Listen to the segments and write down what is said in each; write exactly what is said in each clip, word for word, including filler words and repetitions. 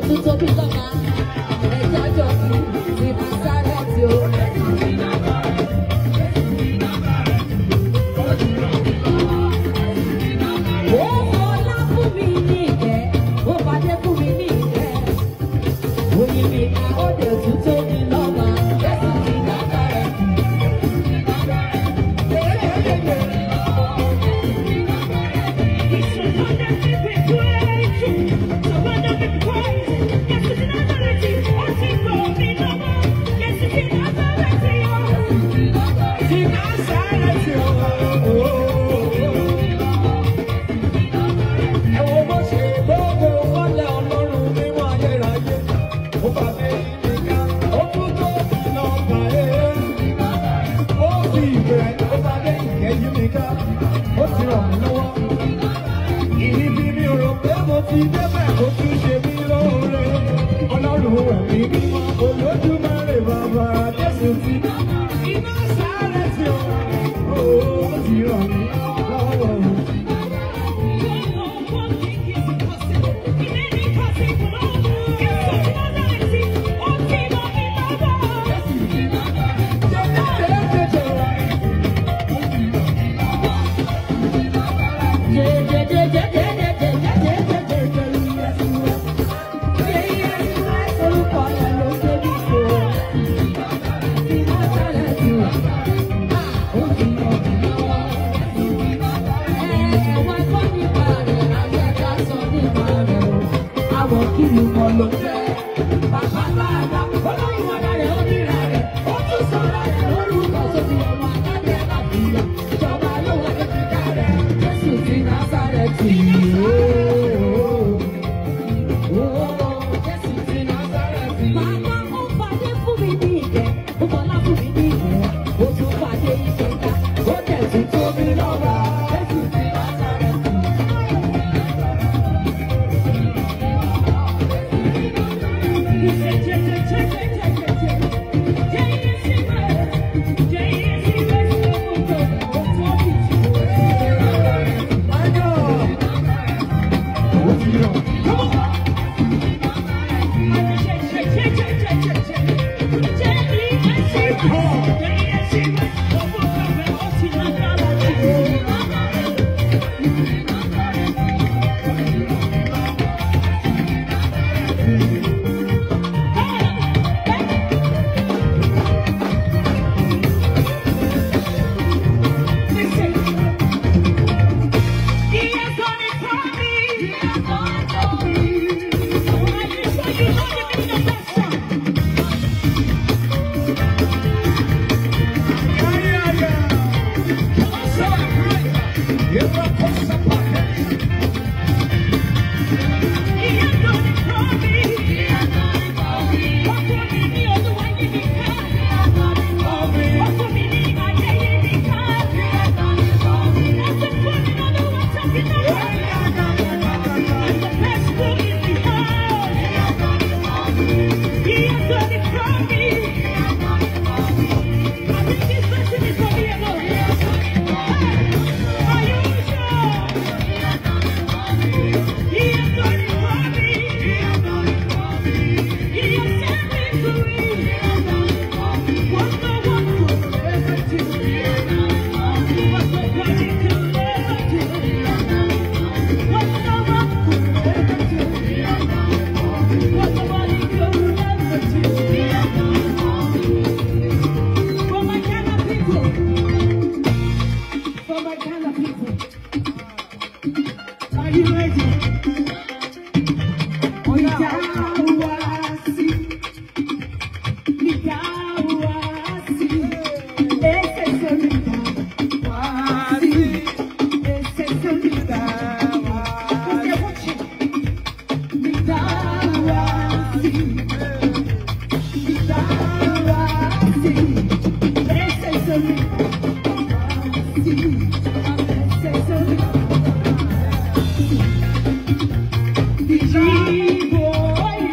Boy,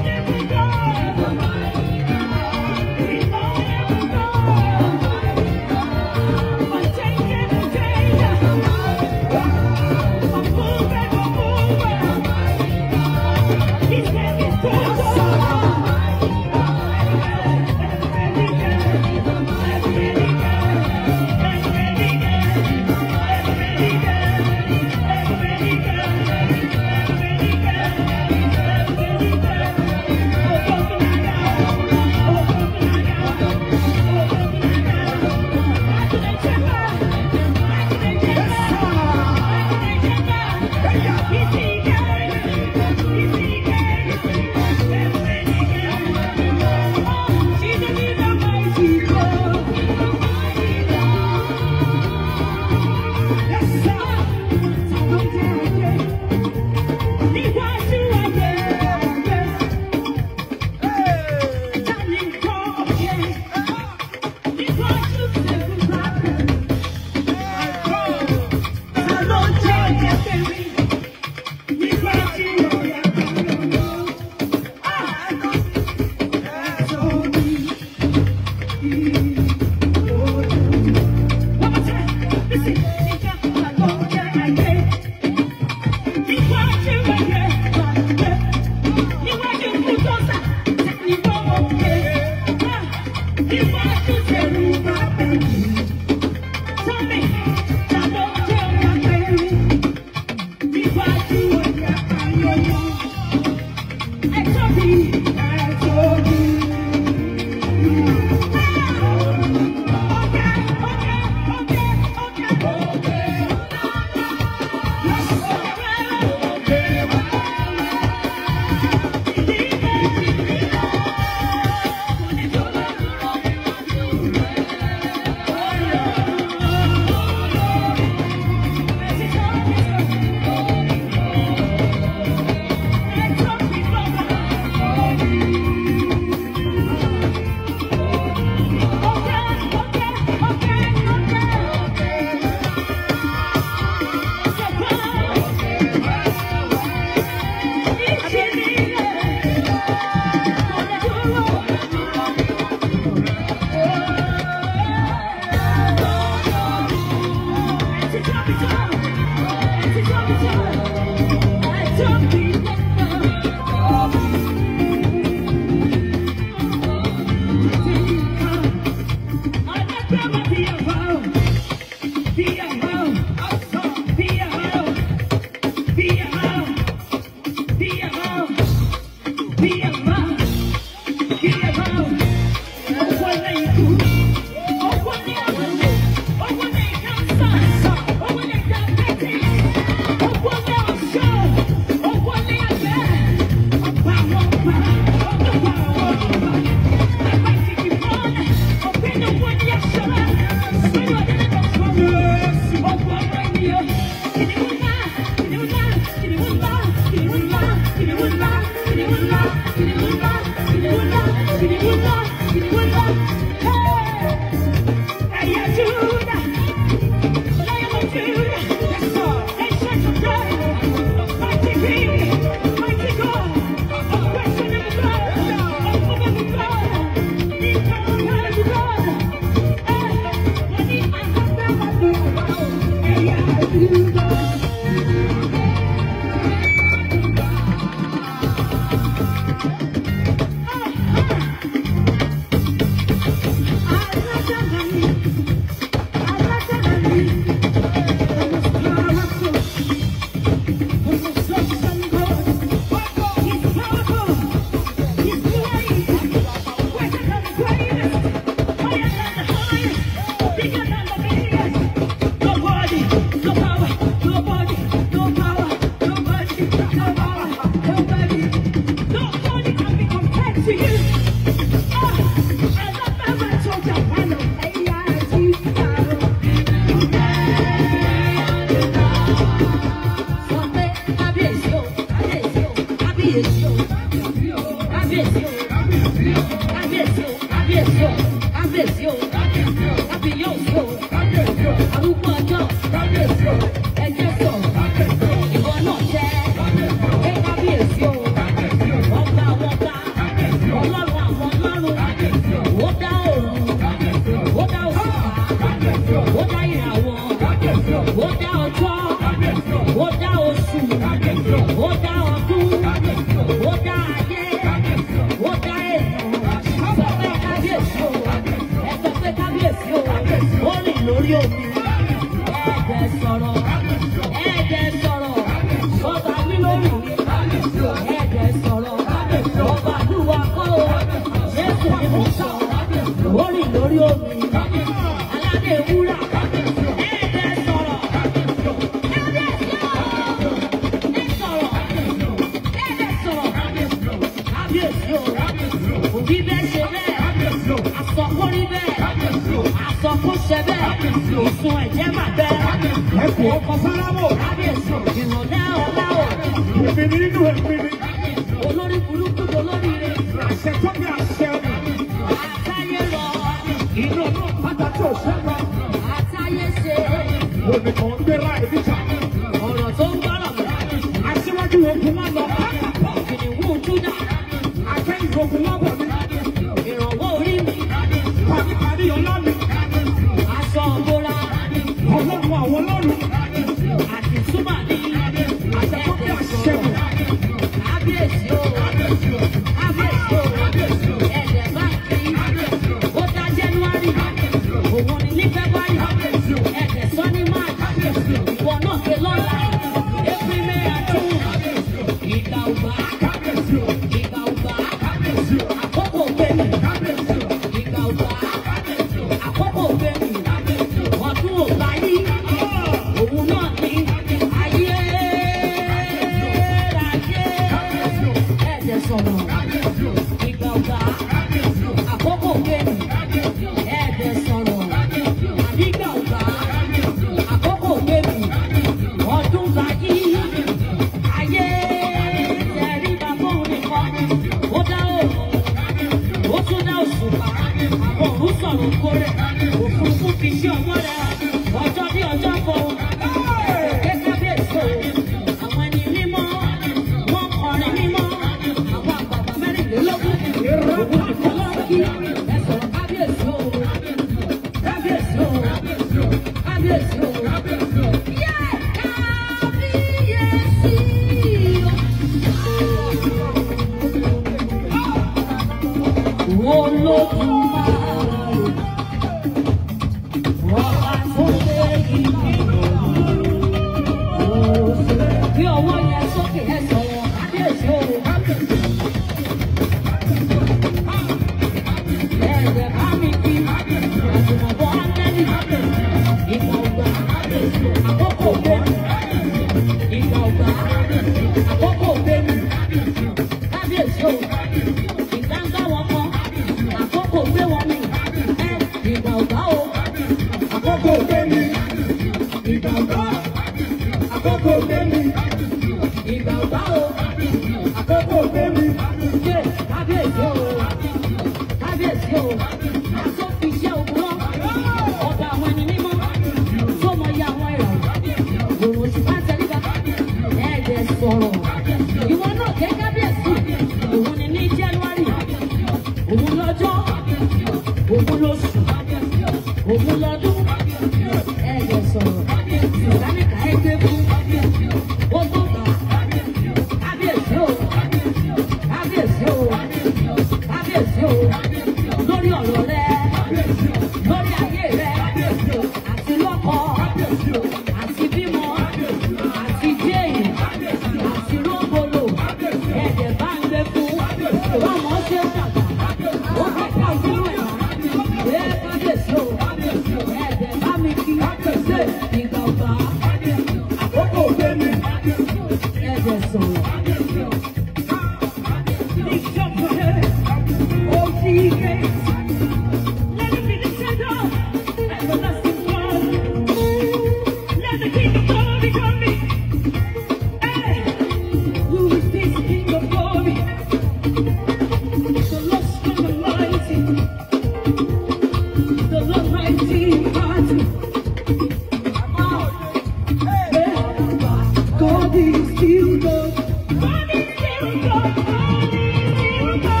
God is still God. God is still God. God is still God.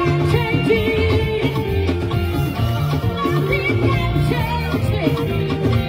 Nothing can change me.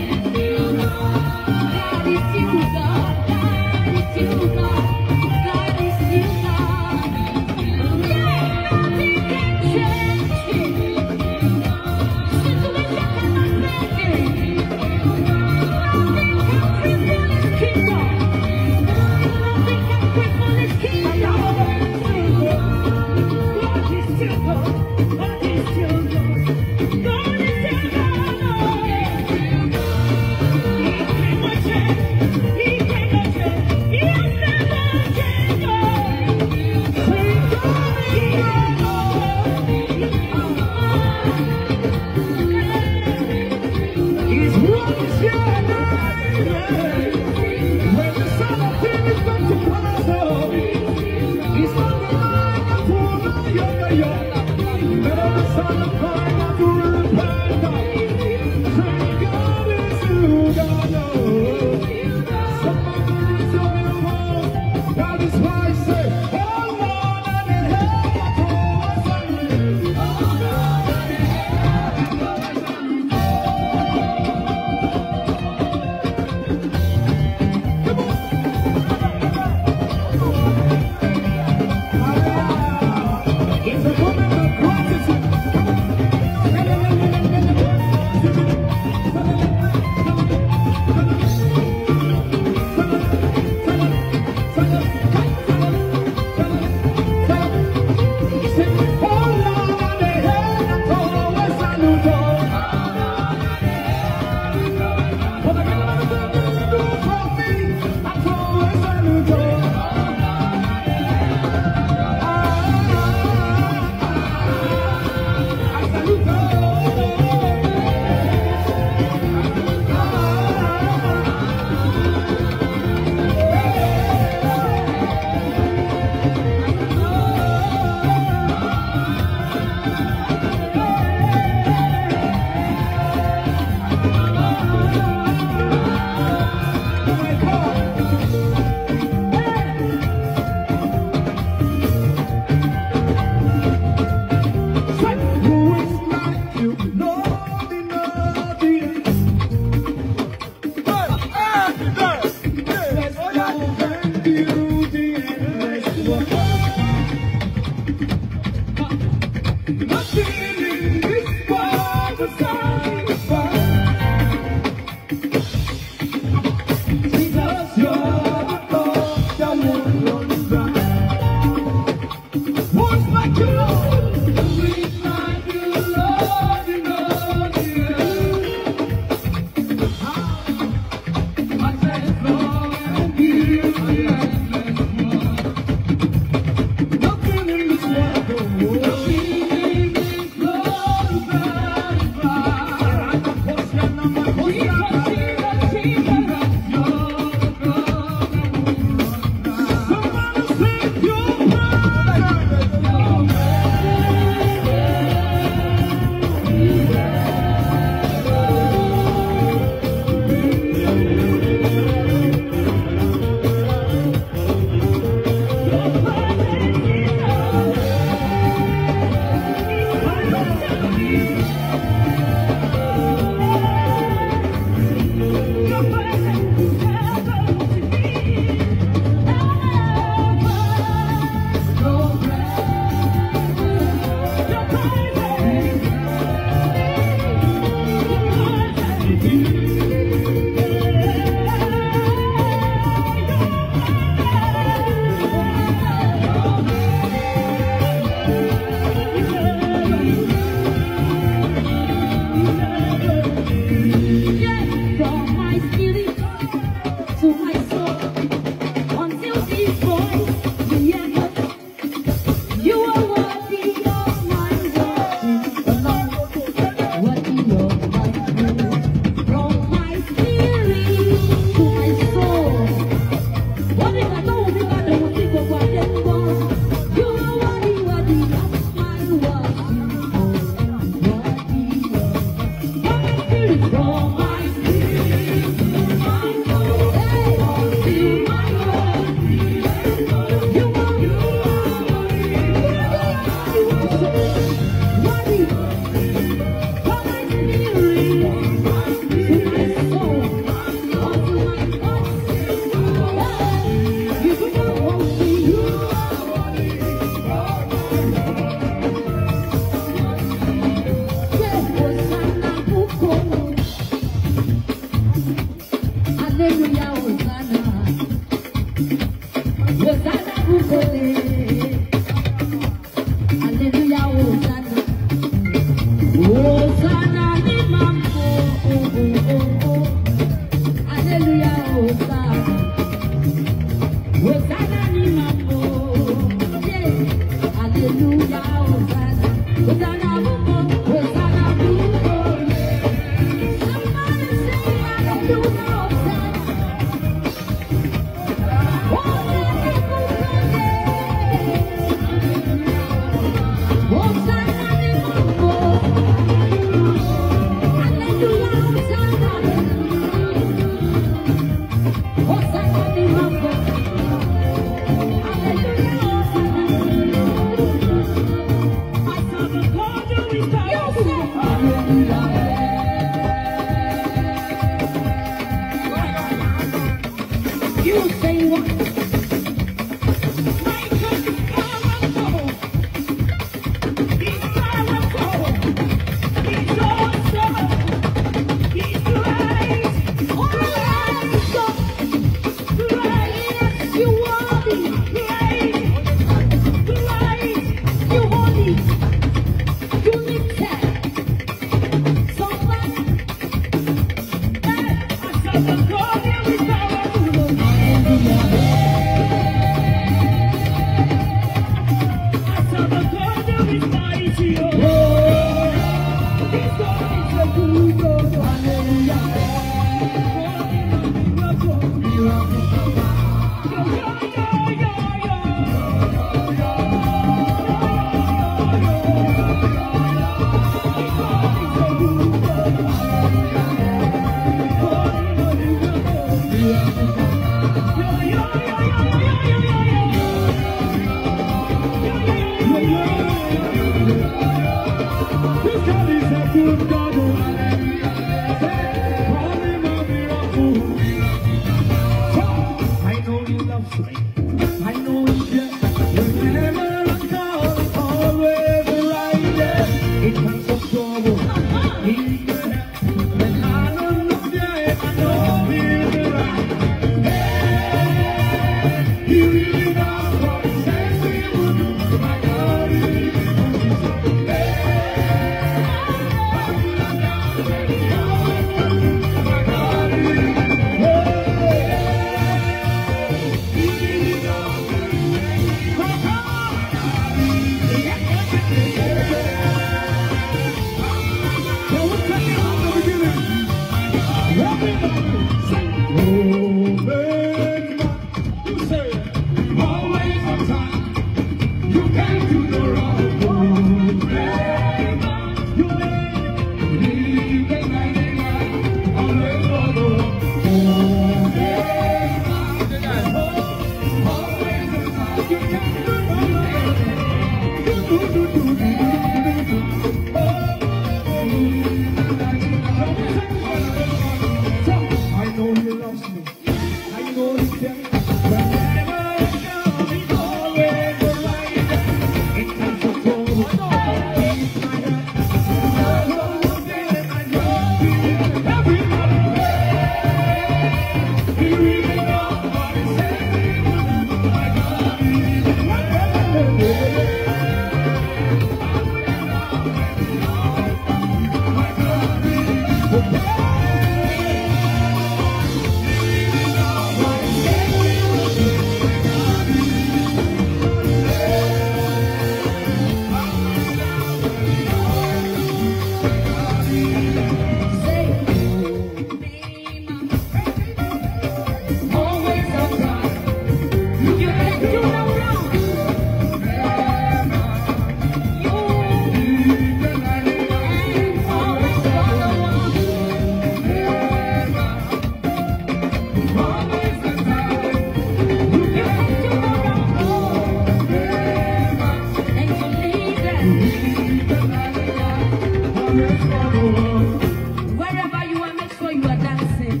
Wherever you are, make sure you are dancing.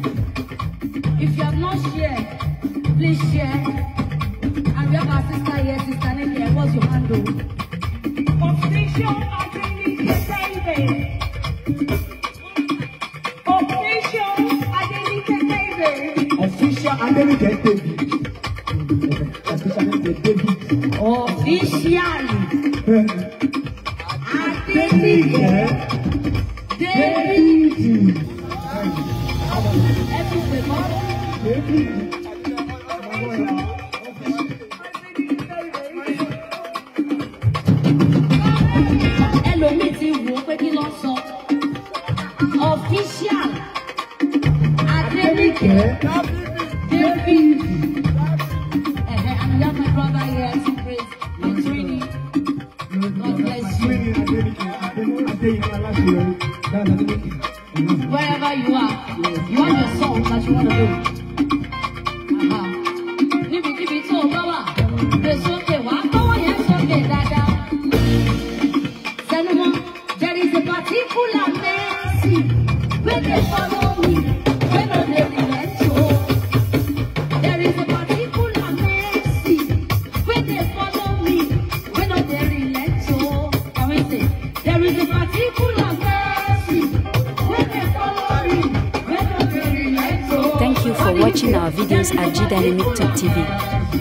If you have not shared, please share. And we have our sister here, sister Nick here. What's your handle? Official Adeyinka T V. Official Adeyinka T V. Official Adeyinka T V. Official Adeyinka T V. Officially. Ẹlòmíì ti wò ó pé kí ló sọ. Official Adeyinka David. And we have my brother here to praise my Trini. God bless you. Adeyinka Alaseyori. Wherever you are, you have your song that you want to do. Uh-huh. Níbi níbi tó o bá wà, gbé sókè wá, kọ́wọ́ yẹn sókè dáadáa. Sẹ́nu mọ́, there is a particular mercy wey dey follow me, wey no dey relent o. There is a particular watching our videos at Gdynamictube T V.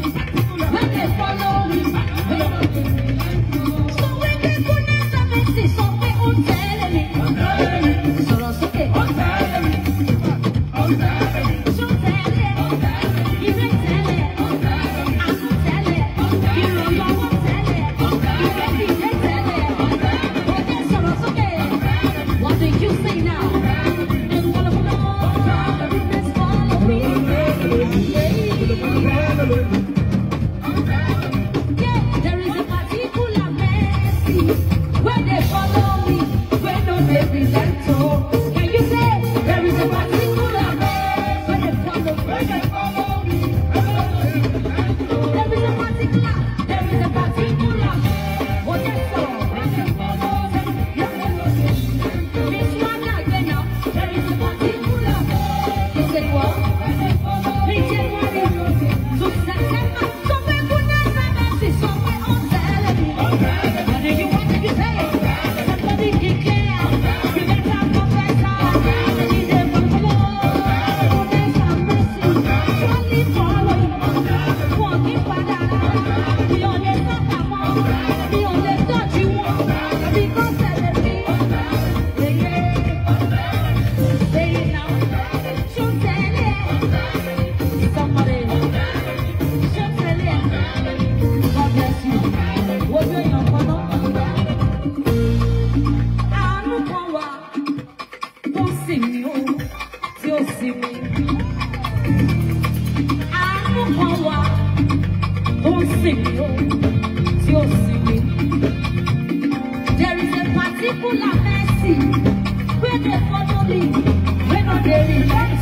There is a particular mercy where they follow me, when not they relent.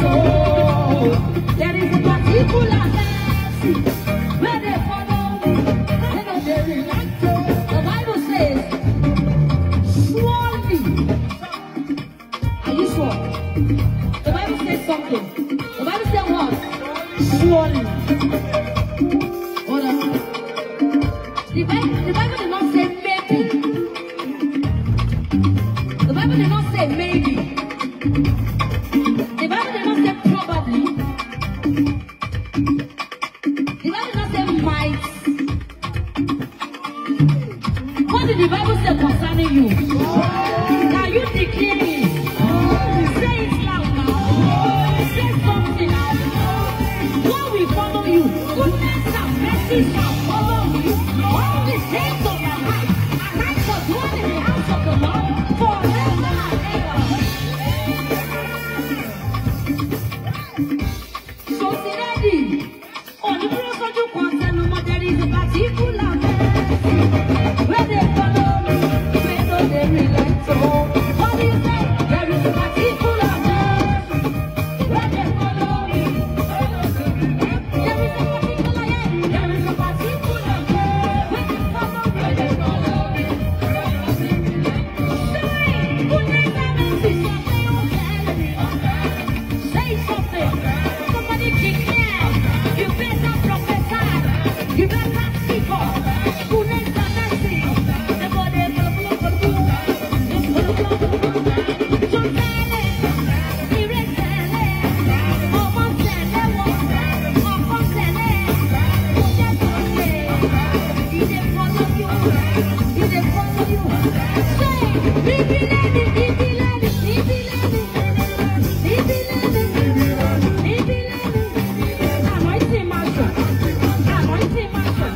There is a particular mercy where they follow me, when not they relent. The Bible says, surely. Are you sure? The Bible says something. The Bible says what? Surely. Hold on. The Bible, the Bible did not say maybe. The Bible did not say maybe. The Bible did not say probably. The Bible did not say might. What did the Bible say concerning you? Are you declaring? Say it loud now. Say something out. What will follow you? Goodness and mercy shall follow you. All the days of your life, and I shall dwell in the house of the Lord forever and ever. So, ready? On the cross of the concern, there is a particular mercy where they follow me, where no they relent. So, what do you say? There is a particular mercy where they follow me, where no they relent. There is a particular, yeah, there is a particular mercy where they follow me, where they follow me, where no they relent. Say, goodness and mercy shall follow me. Say something. Somebody declare. You better prophesy. You better speak up. Goodness and mercy. The body of the blood of the Lord. So tell it. Hear it, tell it. Almost tell it. Almost tell it. Just say. He dey follow you. He dey follow you. Say, he be lady, he be lady, he be lady. He be lady. He be lady. Anointing mansion. Anointing mansion.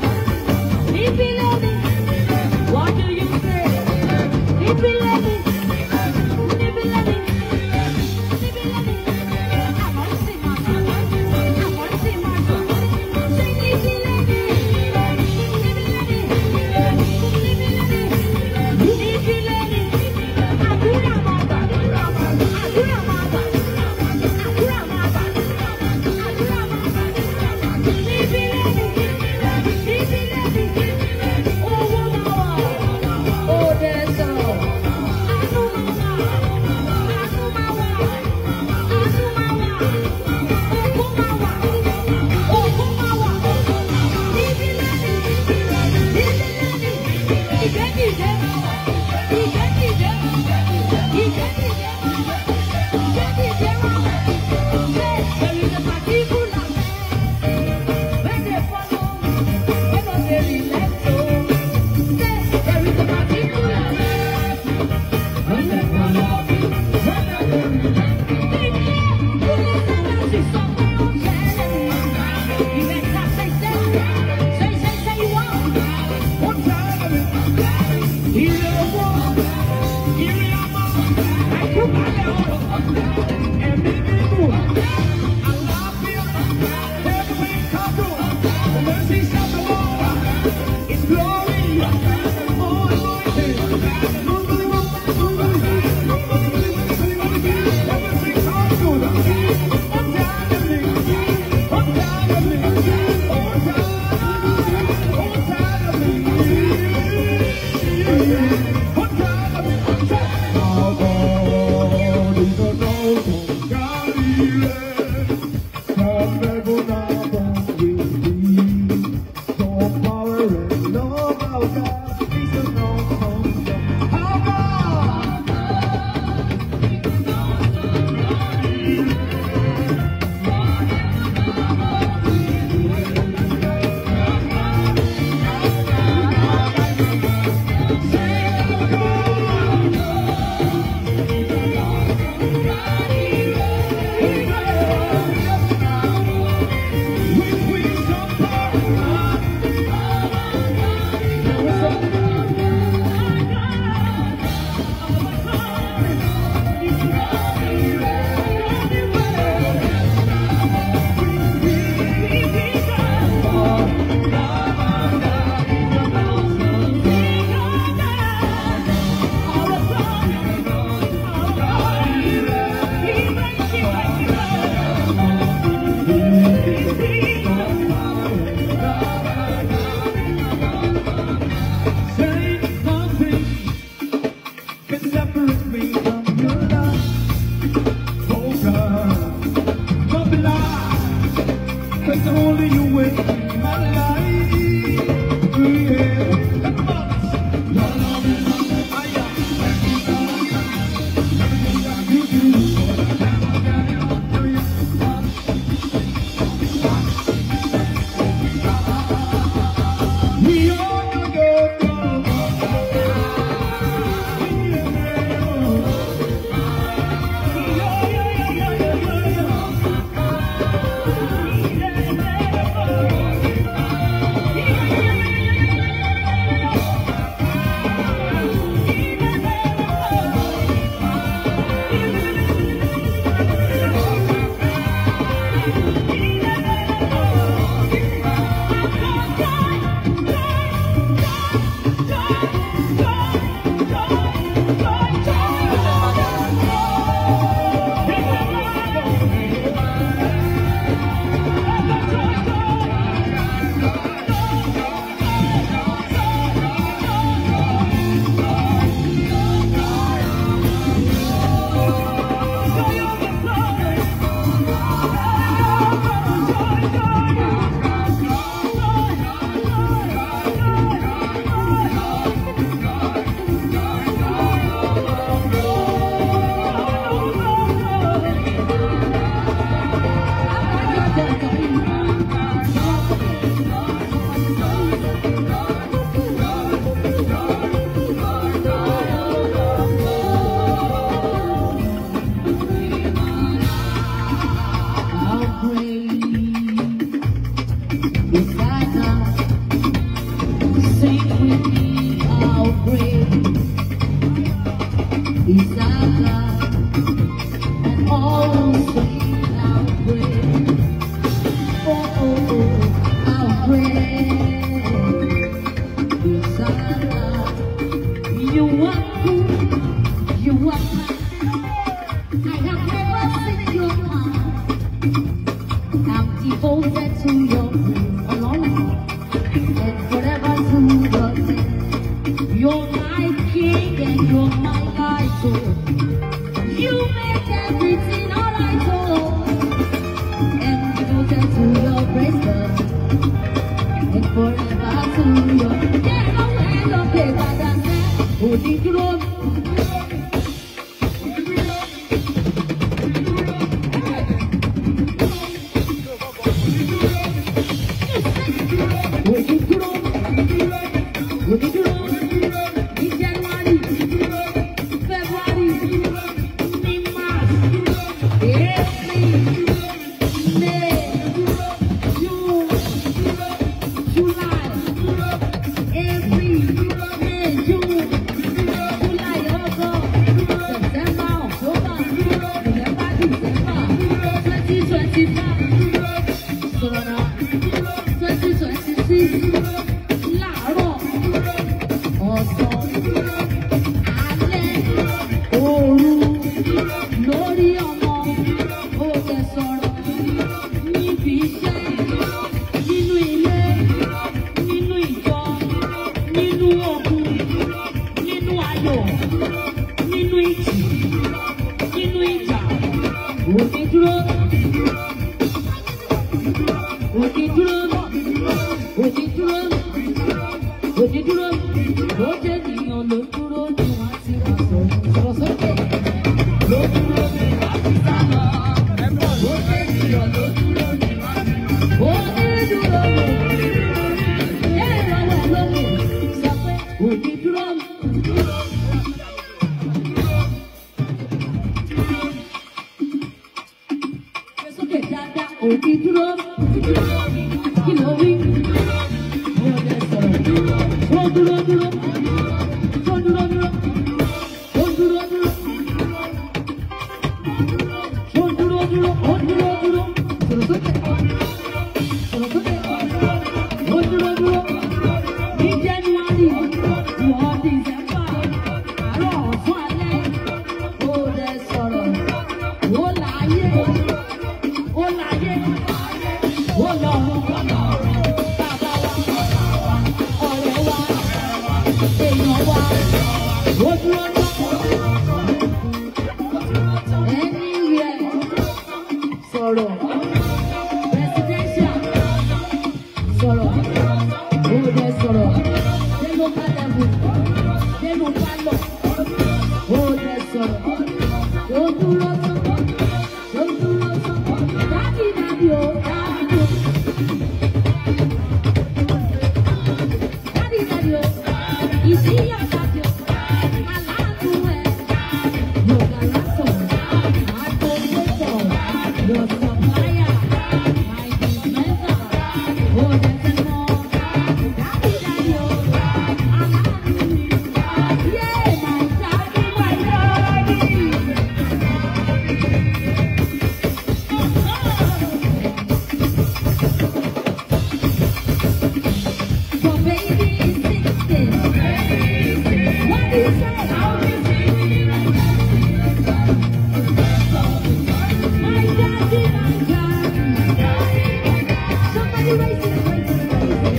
Somebody raise it, raise it, raise it.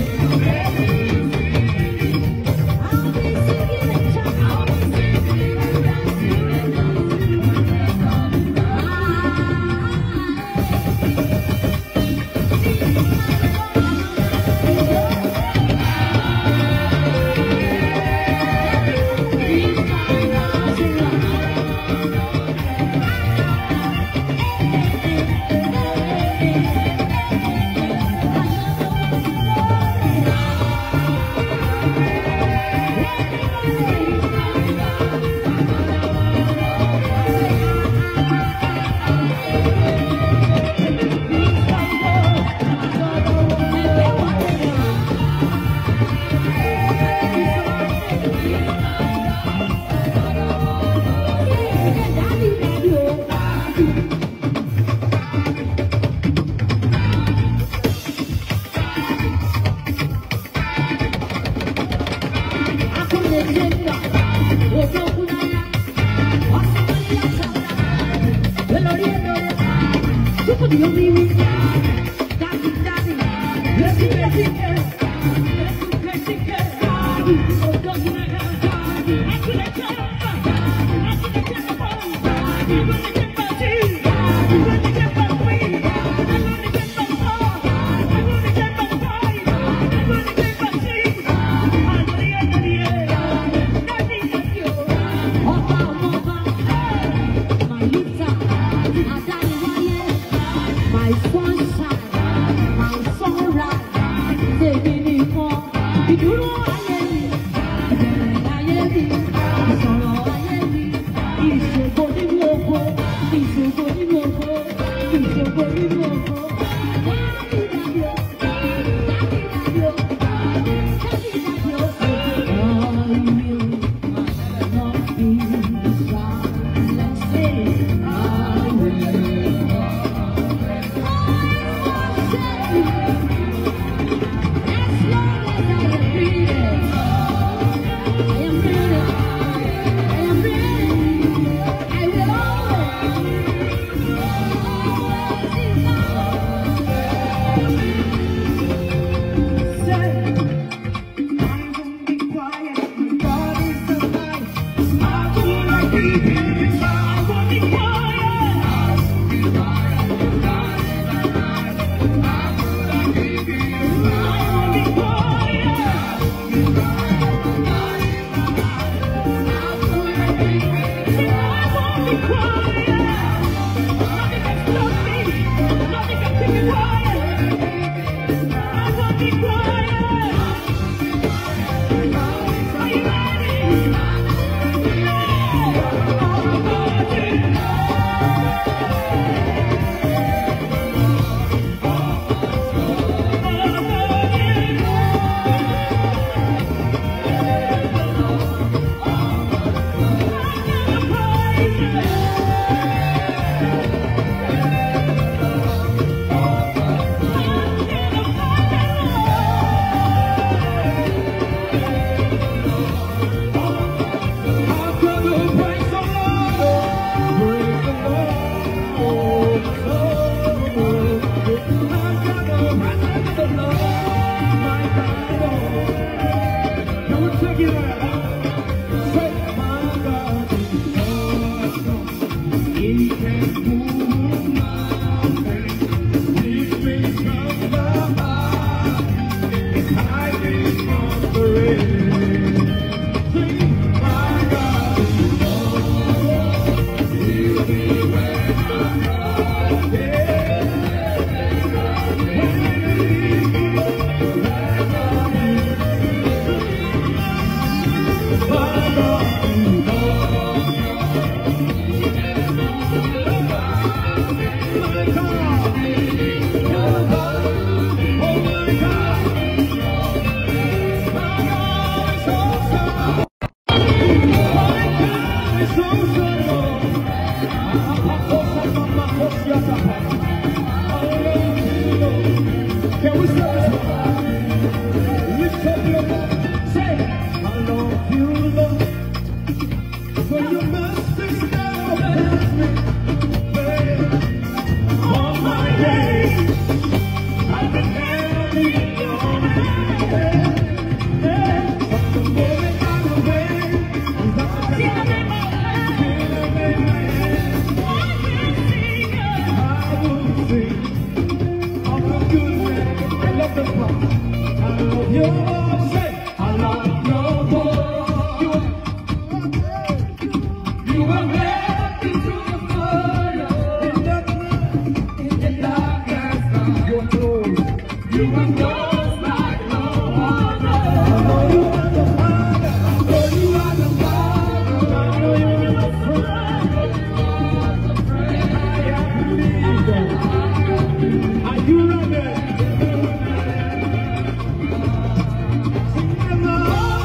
Are you ready?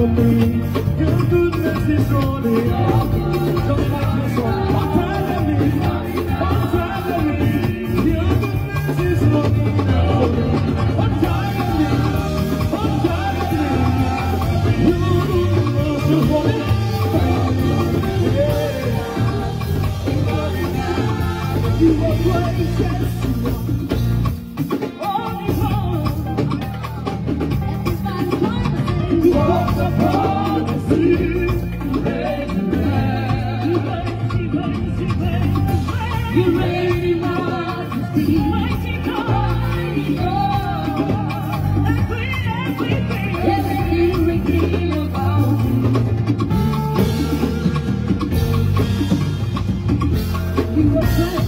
for me. Your goodness is running. Just like your song. What time of me? What time of me? Your goodness is running for me. What time of me? What time of me? Your goodness is running. You are gracious. You walk upon the sea. You reign in majesty. Mighty God, everything we dream about you. You are gracious.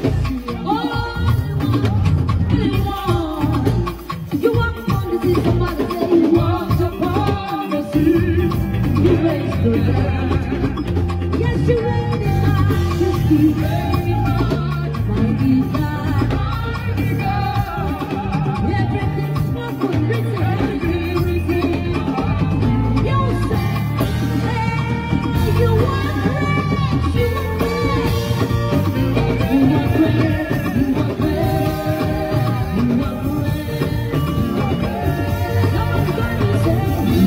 Yes, you reign in majesty, mighty God, everything spoken, written, everything written. You say, hey, you are great, you are great, you are great, you are great, you are great. Somebody's gonna say, you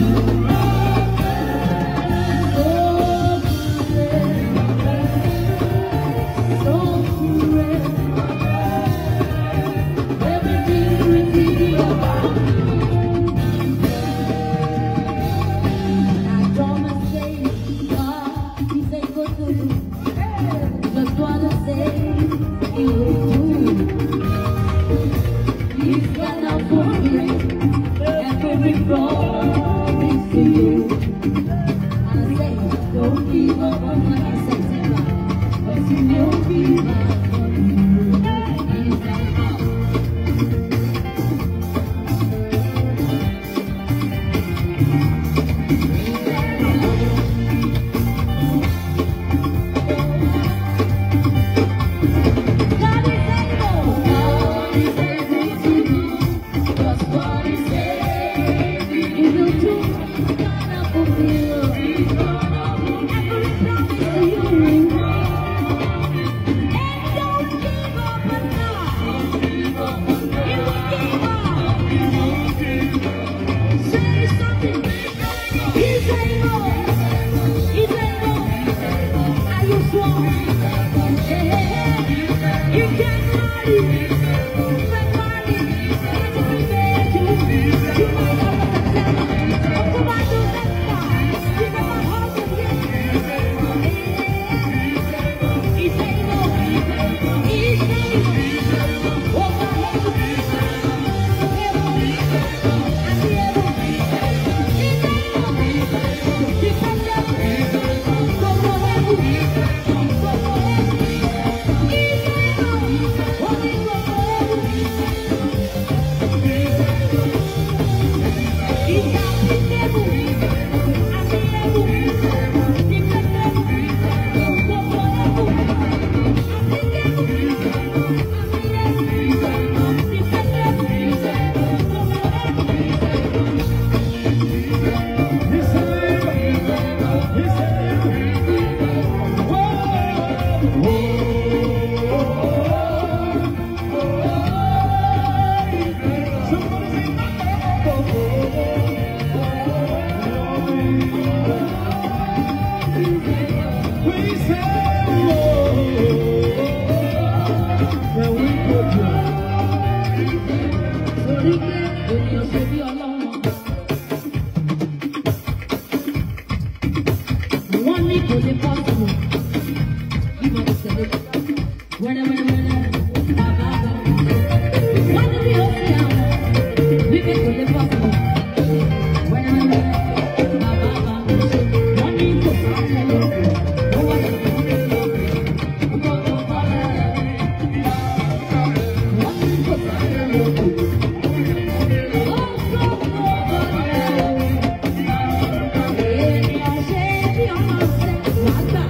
Bye.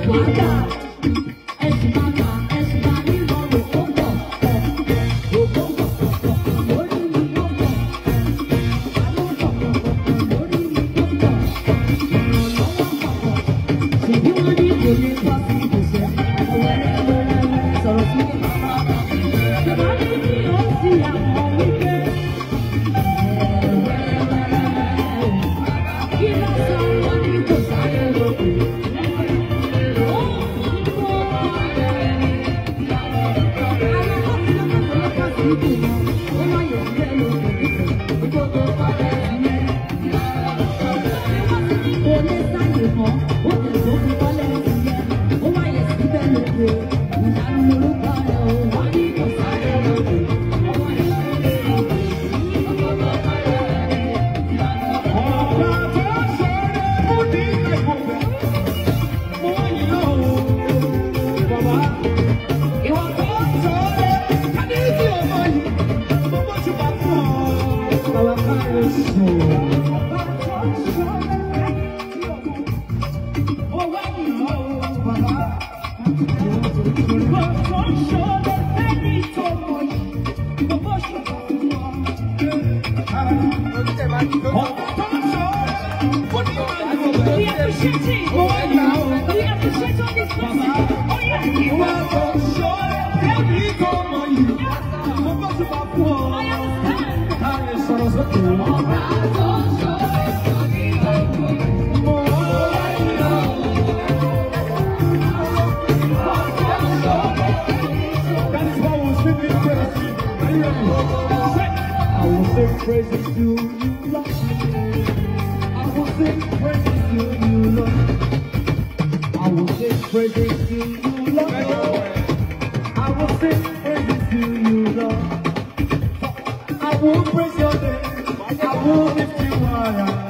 Praises to you, Lord. I will sing praises to you, Lord. I will sing praises to you, Lord. I will sing praises to you, Lord. I will praise your name. I will lift you higher.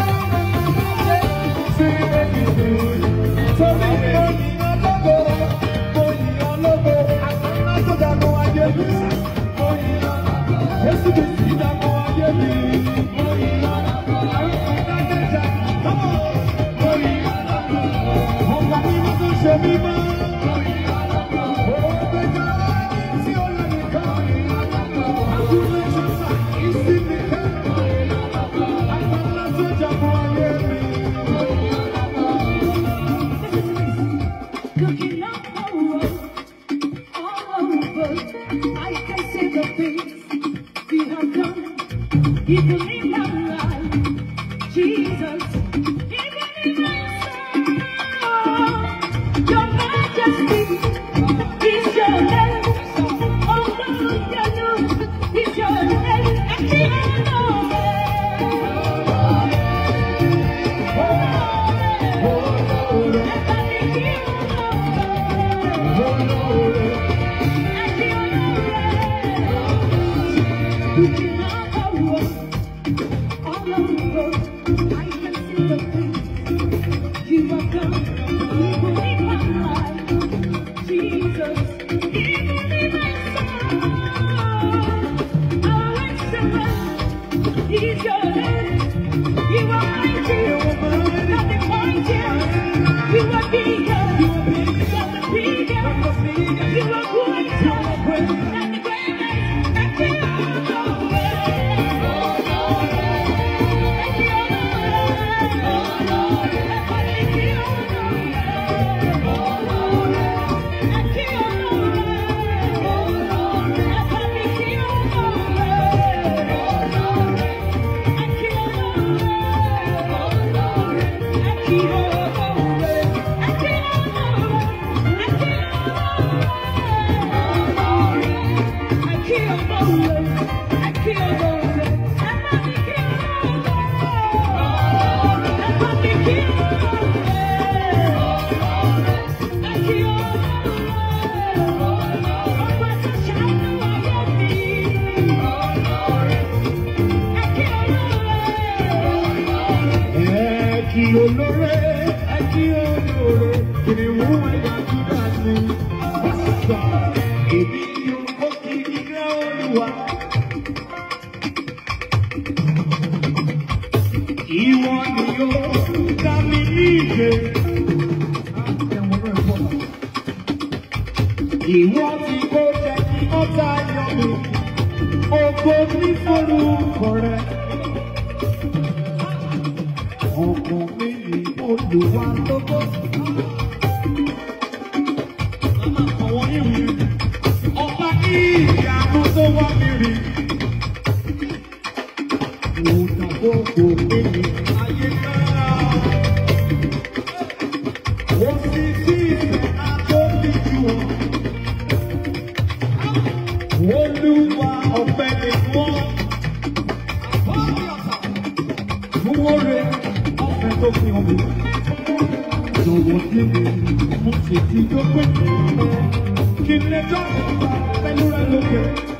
Sing praises to you. So me, money, I love it. Money, I love it. I know that no one gets this. Money, I love it. Yes, it is. You want to go, Ìwọ tí kò jẹ́ kí ọ̀tá yọ̀ mí, ògo ní forúkọ rẹ̀. Ọkàn mi ní Olúwa lógo. Àwọn ìwé ọba ní ìyàwó tó wá mi rí. Mo dàgbò kò pé mi ayé náà. Ó sì sí ìfẹ́ àtọ́bí jù ọ́. Olúwa ọ̀pẹ ni wọ́n. Wúwo rẹ̀ ọ̀fẹ́ tó fi hàn mí. Jọ̀wọ́ dé mi, mo sì ti dópin. Kí ni ẹjọ́ pẹ̀lú rẹ̀ lókè?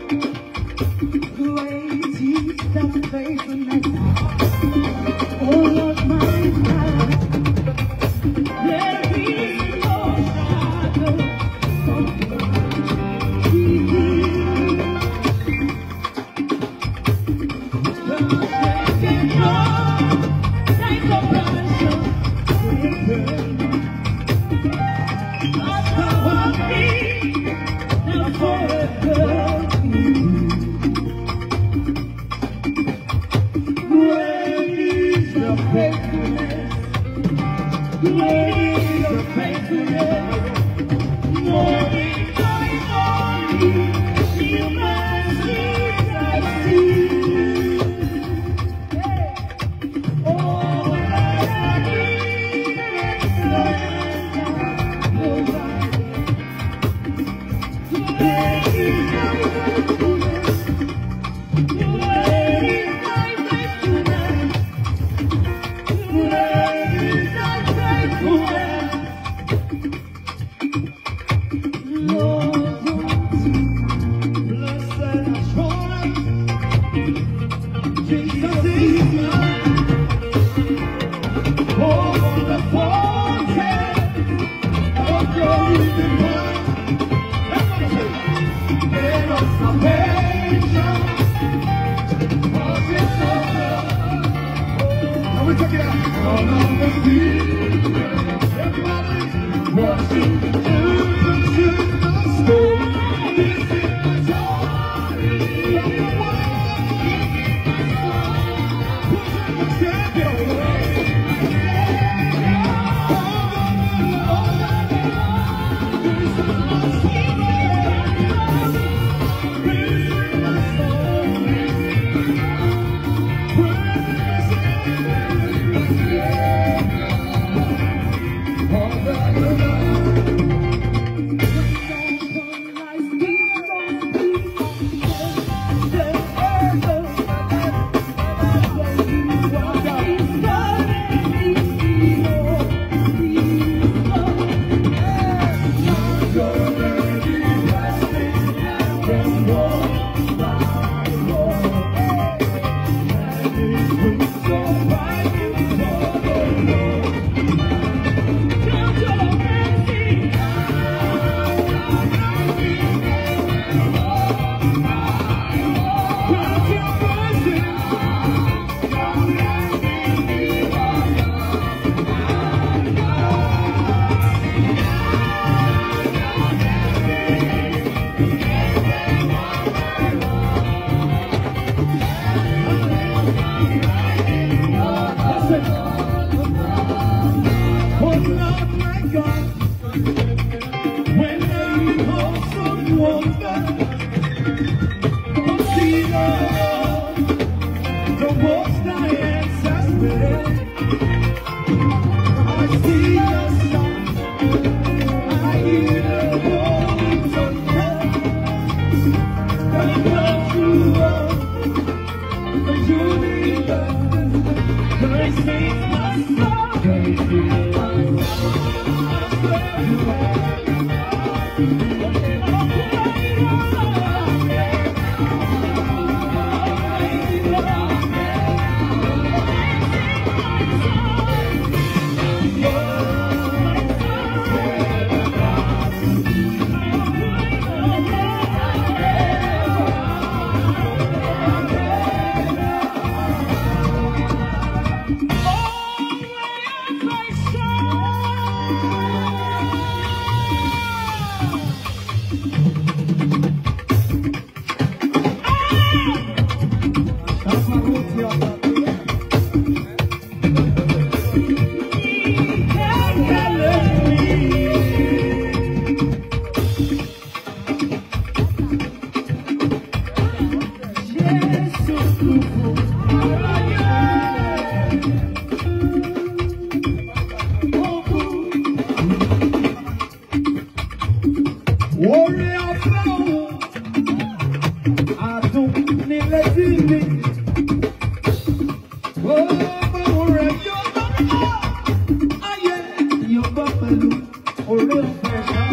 Great is thy faithfulness, O Lord my God. There is no shadow of thee. Thy compassion not toward me, now forever. Great is your faithfulness. Great is your faithfulness. Morning by morning, new mercies I see. All that I need is surrender. Great is your faithfulness. Great is thy faithfulness. Great is thy faithfulness. Lord, Blessed assurance, Jesus is mine. Oh, on the fountain of your divine, and of salvation, was it over? Now we take it out. All of the sea, everybody, watching to the storm. This is my story. Warrior flow. I don't need a T V. Oh, warrior, you're I am your buffalo. Oh, real pressure.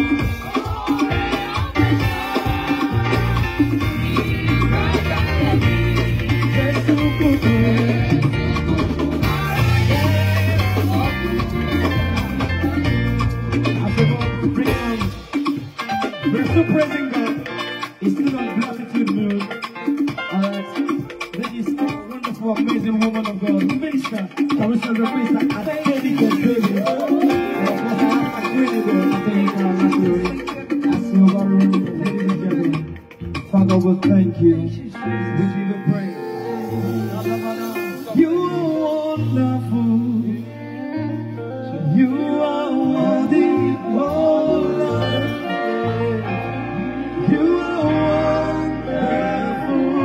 We're still praising God. He's still on gratitude mood. Alright. This is a wonderful, amazing woman of God. Minister. Can we celebrate Minister Adeyinka Alaseyori? Adeyinka Alaseyori. Ladies and gentlemen. Father, we thank you. We give you praise. You are wonderful. You are worthy, oh Lord. You are wonderful.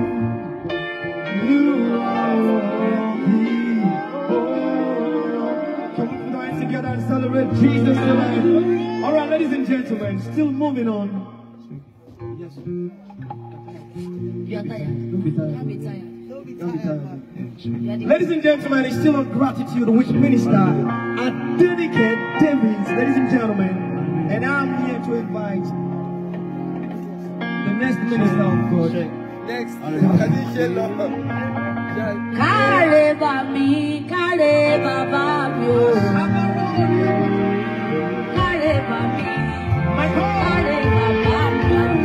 You are worthy, oh Lord. Can we put our hands together and celebrate Jesus tonight? All right, ladies and gentlemen, still moving on. Yes. You are tired. Don't be tired. Don't be tired. Don't be tired. Ladies and gentlemen, it's still on gratitude which minister Adeyinka Davis, ladies and gentlemen, and I'm here to invite the next minister of God. Next, Kare bami, kare baba mi o. Kare bami, my God. kare baba mi o.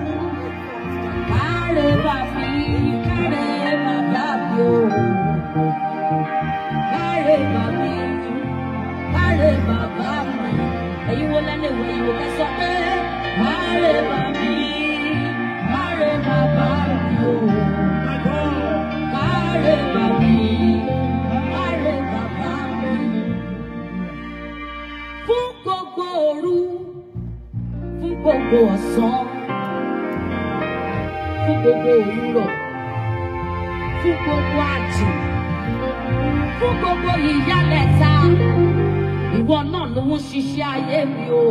Kare bami, kare baba mi o. Kare bami, kare baba mi. Ẹ̀yin wo lẹ́nu ìwé ìwé kẹsàn pé kare bami, kare baba mi o. My God. Kare bami, kare baba mi. Fún gbogbo òru, fún gbogbo ọ̀sán, fún gbogbo òwúrọ̀, fún gbogbo àjò, fún gbogbo ìyálẹ̀ta, ìwọ náà ló ń ṣiṣẹ́ ayé mi o.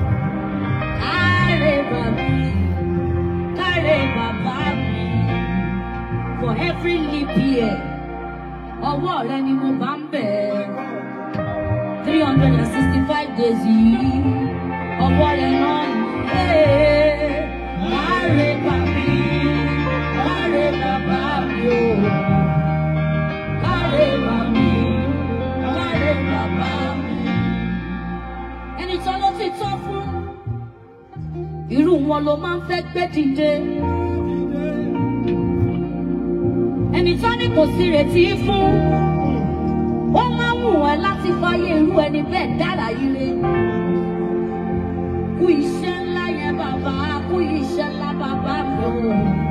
Kare bami, kare baba mi. For every leap year, ọwọ́ rẹ ni mo bá ń bẹ̀. three hundred sixty-five days yìí, ọwọ́ rẹ náà ni. Kare bami, kare baba mi o. Kare bami, kare baba mi. Ẹni tó ló ti tọ́ fún, irú wọn ló máa ń fẹ́ gbé dìde. Ẹni tó ní kò sí retí fún, ó máa wù ẹ́ láti fáyé irú ẹni bẹ́ẹ̀ dára ire. Kú iṣẹ́ ńlá yẹn bàbá, kú iṣẹ́ ńlá bàbá mi o.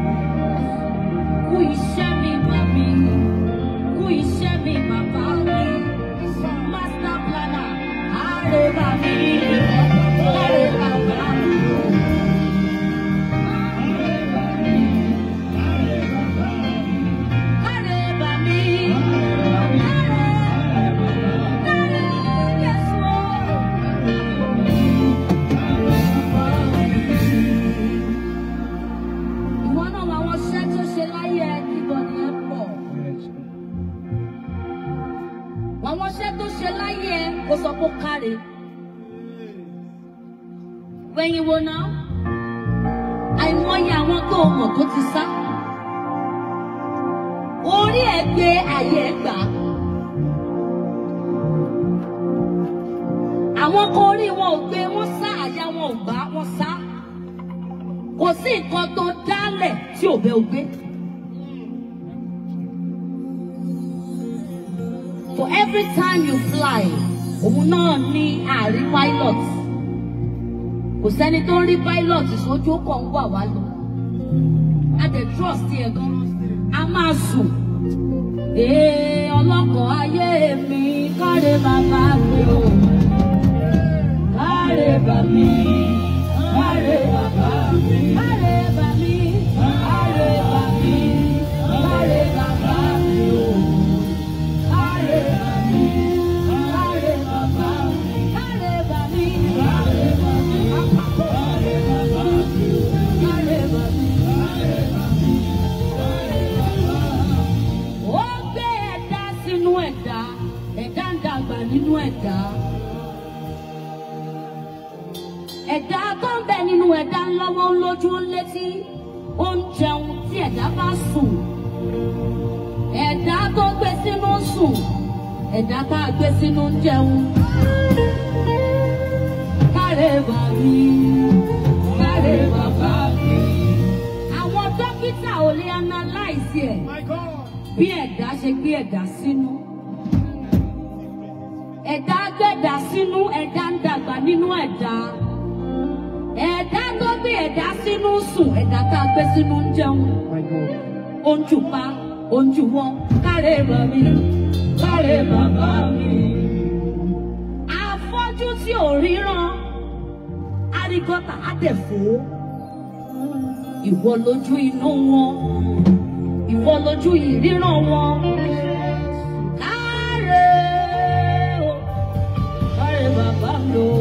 Kú iṣẹ́ mi màmí, kú iṣẹ́ mi bàbá mi. Master planner, kare bami, kare baba mi o. Àwọn iṣẹ́ tó ṣe láyé ẹ kò sọ pé káre. Wẹ̀yìn wo náà? Àìmọye àwọn tó mọ̀ tó ti sá. Orí ẹ̀ gbé àyè ẹ̀ gbà. Àwọn kan orí wọn ò gbé, wọ́n sá, àyà wọn ò gbà, wọ́n sá. Kò sí nǹkan tó dálẹ̀ tí ò bẹ́ ò gbé. For every time you fly, òun náà ní àrí pilot. Kò sẹ́ni tó ń rí pilot sójú ọkọ̀ ń wà wá lọ. A dẹ̀ trust ẹ̀ gan. A máa sùn. Ee ọlọ́kọ̀ ayé mi, kare bàbá mi o. Kare bàmí, kare bàbá mi. Kare bàmí, kare bàmí, kare bàbá mi o. Kare bàmí, kare bàbá mi. ẹ̀dá tó ń bẹ nínú ẹ̀dá ńlọ́wọ́ lójú létí ó ń jẹun tí ẹ̀dá bá sùn ẹ̀dá tó gbé sínú sùn ẹ̀dá tá a gbé sínú ń jẹun káre bàbí káre bàbá mi àwọn dókítà ò lè analyze ẹ̀ bí ẹ̀dá ṣe gbé ẹ̀dá sínú ẹ̀dá gbẹ̀dá sínú ẹ̀dá ń dàgbà nínú ẹ̀dá ẹ̀dá tó gbé ẹ̀dá sínú sùn ẹ̀dá tá a gbé sínú ń jẹun ó ń jùpá ó ń jùwọ́ káre bàbí káre bàbá mi afọ́jú tí ò ríran arígọ́tà àtẹ̀fọ́ ìwọ lójú inú wọn ìwọ lójú ìríran wọn káre o káre bàbá mi o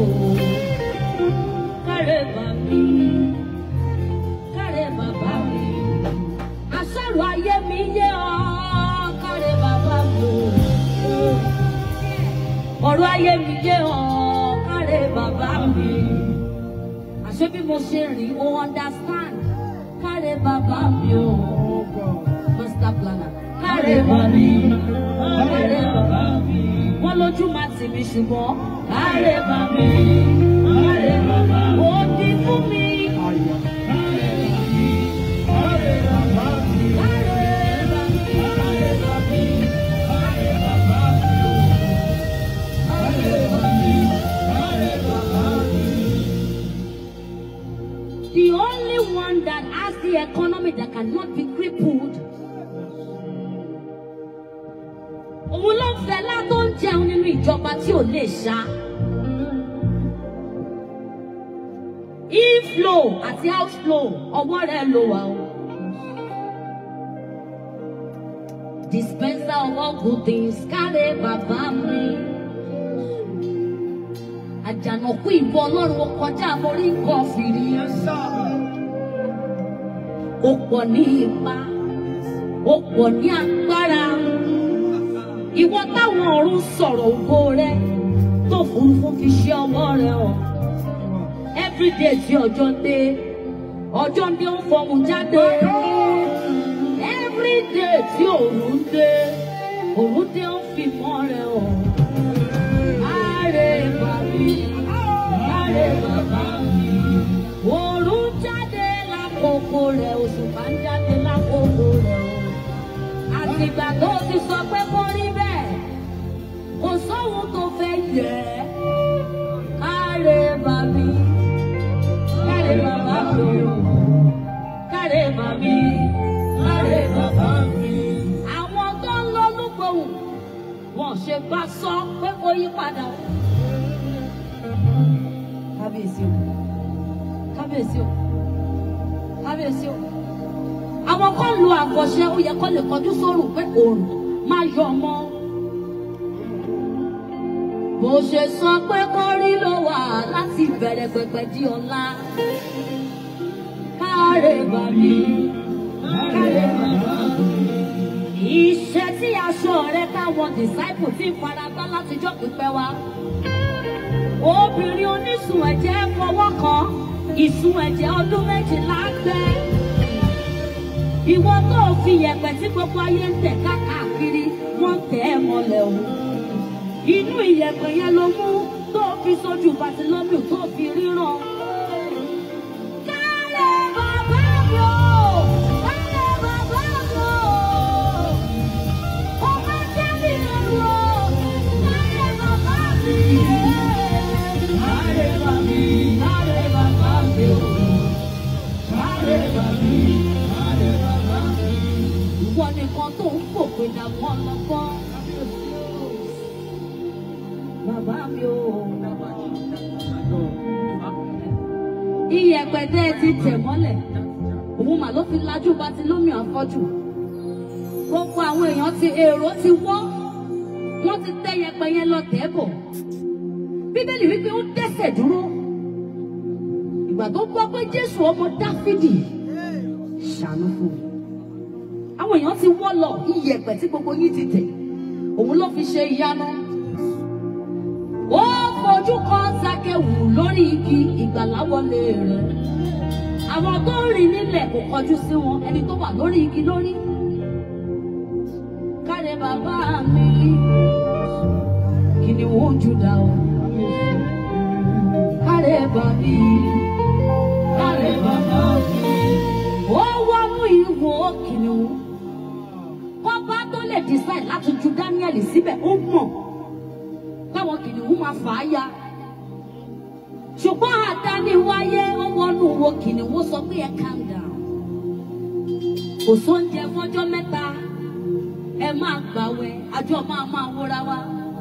káre bàbí káre bàbá mi àṣàrò ayé mi yé ọ káre bàbá mi o ọ̀rọ̀ ayé mi yé ọ káre bàbá mi àṣé bí mo ṣe rìn o understand káre bàbá mi o master planner káre bàbí káre bàbá mi wọ́n lójú máa tì mí ṣùgbọ́n káre bàbí káre bàbá mi ó di fún mi. The only one that has the economy that cannot be crippled. Òun ló ń fẹ́ látó ń jẹun nínú ìjọba tí ò lè ṣá. Inflow àti outflow ọwọ́ rẹ̀ ló wà o. Dispenser of all good things káre bàbá mi. Àjànàkú ìbò ọlọ́run ó kọjá mórí nǹkan fìrí. Ó pọ̀ ní ipa, ó pọ̀ ní agbára. Ìwọ táwọn ọ̀run sọ̀rọ̀ ògo rẹ tó òfurufú fi ṣe ọwọ́ rẹ hàn. Everyday tí ọjọ́ dé, ọjọ́ dé ń fọhùn jáde. Everyday tí òòrùn dé, òòrùn dé ń fi mọ́ rẹ hàn. Káre bàbí, káre bàbá mi. Òòrùn jáde lákòókò rẹ̀, òṣùpá ń jáde lákòókò rẹ̀ o. Àtìgbà tó ti sọ pé kó rí bẹ́ẹ̀, kò sóhun tó fẹ́ yẹ. Káre bàbí, káre bàbá mi o. Káre bàbí, káre bàbá mi. Àwọn tó ń lọ lúgbòhùn, wọ́n ṣe bá sọ pé kó yí padà. Kábíyèsí o, kábíyèsí o, kábíyèsí o. Àwọn kan lu àkọ̀ṣe ó yẹ kó lè kọjú sórùn pé òòrùn máa yọ ọmọ. Bó ṣe sọ pé kó rí ló wà láti bẹ̀rẹ̀ pẹ̀pẹ̀ di ọ̀la. Káre bàbí, káre bàbá mi. Iṣẹ́ tí aṣọ rẹ̀ táwọn disciple ti ń faragbá látijọ́ pípẹ́ wá. Obìnrin onísun ẹ̀jẹ̀ fọwọ́ kan ìsun ẹ̀jẹ̀ ọdún méjìlá gbẹ́. Ìwọ tó fi yẹ̀pẹ̀ tí gbogbo ayé ń tẹ̀ káàkiri wọ́n tẹ̀ ẹ́ mọ́lẹ̀ o. Inú ìyẹ̀pẹ̀ yẹn ló mú tó fi sójú Bàtílómì tó fi ríran. Káre bàbá mi o, káre bàbá mi o. Ọba jẹ́ mi lọ́rùn o, káre bàbá mi. Káre bàbí, káre bàbá mi o. Káre bàbí, káre bàbá mi. Ìwọ nìkan tó ń fòpin dàgbọ́ lọ́gbọ́. Bàbá mi o. Iyẹ̀pẹ̀ tẹ́ ẹ ti tẹ̀ mọ́lẹ̀. Òun mà ló fi lajú Bàtílómì afọ́jú. Gbogbo àwọn èèyàn ti èrò ti wọ́. Wọ́n ti tẹ́ yẹ̀pẹ̀ yẹn lọ tẹ́ bọ̀. Bíbélì wípé ó dẹ́sẹ̀ dúró. Ìgbà tó gbọ́ pé Jésù ọmọ Dáfídì ṣàánú fún un. Àwọn èèyàn ti wọ́ lọ iyẹ̀pẹ̀ tí gbogbo yín ti tẹ̀. Òun ló fi ṣe ìyanu. Ó fojú kan Sákéwù lórí igi ìgbàlà wọlé rẹ̀. Àwọn tó ń rìn nílẹ̀ kò kọjú sí wọn, ẹni tó wà lórí igi lórí. Káre bàbá mi, kìnìún Júdà o. Káre bàbá mi, káre bàbá mi. Ó wọnú ìwò kìnìún. Kọ́ba tó lè decide láti ju Daniel síbẹ̀, ó mọ̀ táwọn kìnìún máa fà á ya. Ṣùgbọ́n àdániwáyé ó wọnú ìwò kìnìún sọ pé ẹ calm down. Kò sóúnjẹ fọ́jọ́ mẹ́ta. Ẹ máa gbàwẹ̀, àjọ máa máa wúra wa.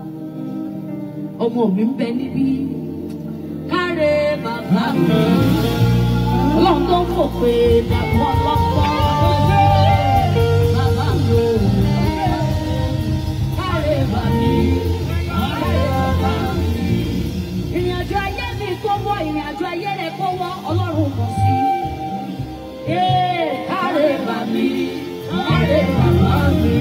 Ọmọ mi ń bẹ níbí. Káre bàbá mi. Ọlọ́run tó ń fò pé dàpọ̀ lọ́pọ̀. Bàbá mi ò. Káre bàbá mi. Káre bàbá mi. Ìrìn àjò ayé mi kó wọ́, ìrìn àjò ayé rẹ̀ kó wọ́, Ọlọ́run mọ̀ sí. Káre bàbá mi. Káre bàbá mi.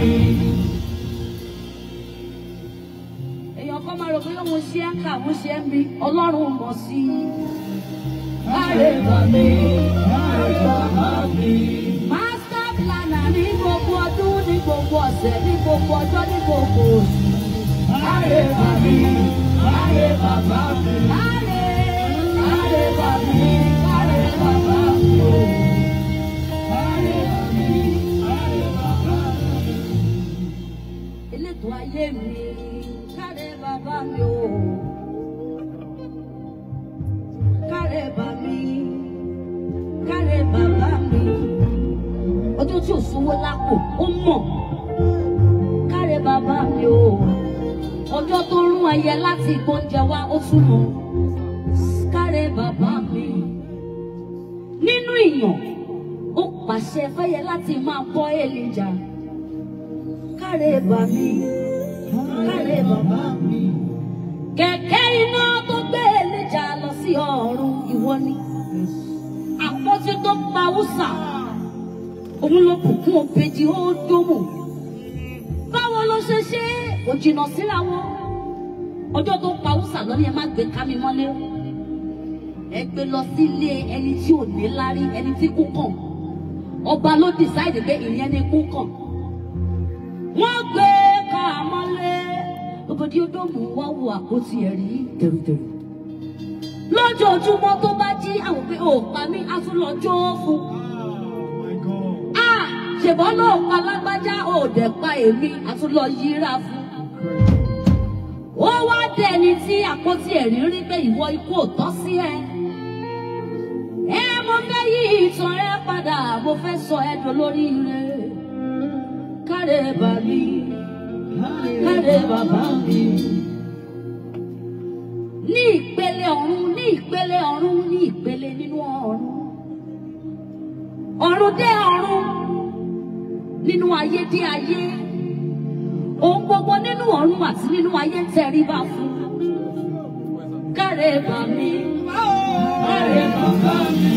Èèyàn kan máa rò pé mo ṣe ń kà, mo ṣe ń bí, Ọlọ́run mọ̀ sí. Káre bàbá mi. Káre bàbá mi. Master planner ní gbogbo ọdún, ní gbogbo ọ̀sẹ̀, ní gbogbo ọjọ́, ní gbogbo oṣù. Káre bàbá mi. Káre bàbá mi. Káre, káre bàbá mi. Káre bàbá mi. Káre bàbá mi. Káre bàbá mi. Elétò ayé mi. Káre bàbá mi o. Káre bàbá mi. Káre bàbá mi. Ọjọ́ tí ò sówó lápò, ó mọ̀. Káre bàbá mi o. Ọjọ́ tó rún ẹyẹ láti ìgbóúnjẹ wá, ó tún mọ̀. Káre bàbá mi. Nínú ìyàn, ó pàṣẹ fẹ́yẹ láti máa bọ́ Èlíjà. Káre bàbá mi. Káre bàbá mi. Kẹ̀kẹ́ iná tó gbé Èlíjà lọ sí ọ̀run, ìwọ ni. Àpótí tó pa Úsà, òun ló bùkún òbejì ó dómù. Báwo ló ṣe ṣe? Kò jìnnà síra wọn. Ọjọ́ tó pa Úsà lọ ní ẹ má gbé ká mi mọ́lé. Ẹ gbé lọ sílé ẹni tí ò ní lárí, ẹni tí kú kàn. Ọba ló decide pé ìyẹn ni kú kàn. Wọ́n gbé ká mọ́lé. Òbòdì odòmù wá wo àpótí ẹ̀rí tẹ̀rùtẹ̀rù. Lójoojúmọ́ tó bá jí àwọn pé ò pa mí, a tún lọ jó fún. À ṣèbọn náà pa lágbájá, ò dẹ̀ pa èmi, a tún lọ yíra fún. Ó wá dẹni tí àpótí ẹ̀rí rí pé ìwọ ikú ò tọ́ sí ẹ. Ẹ mo fẹ́ yí ìtàn rẹ padà, mo fẹ́ sọ ẹ dolóríire. Káre bàbá mi. Káre bàbá mi. Ní ìpele ọ̀run, ní ìpele ọ̀run, ní ìpele nínú ọ̀run. Ọ̀run dé ọ̀run, nínú ayé dé ayé. Ohun gbogbo nínú ọ̀run àti nínú ayé tẹríba fún. Káre bàbá mi. Káre bàbá mi.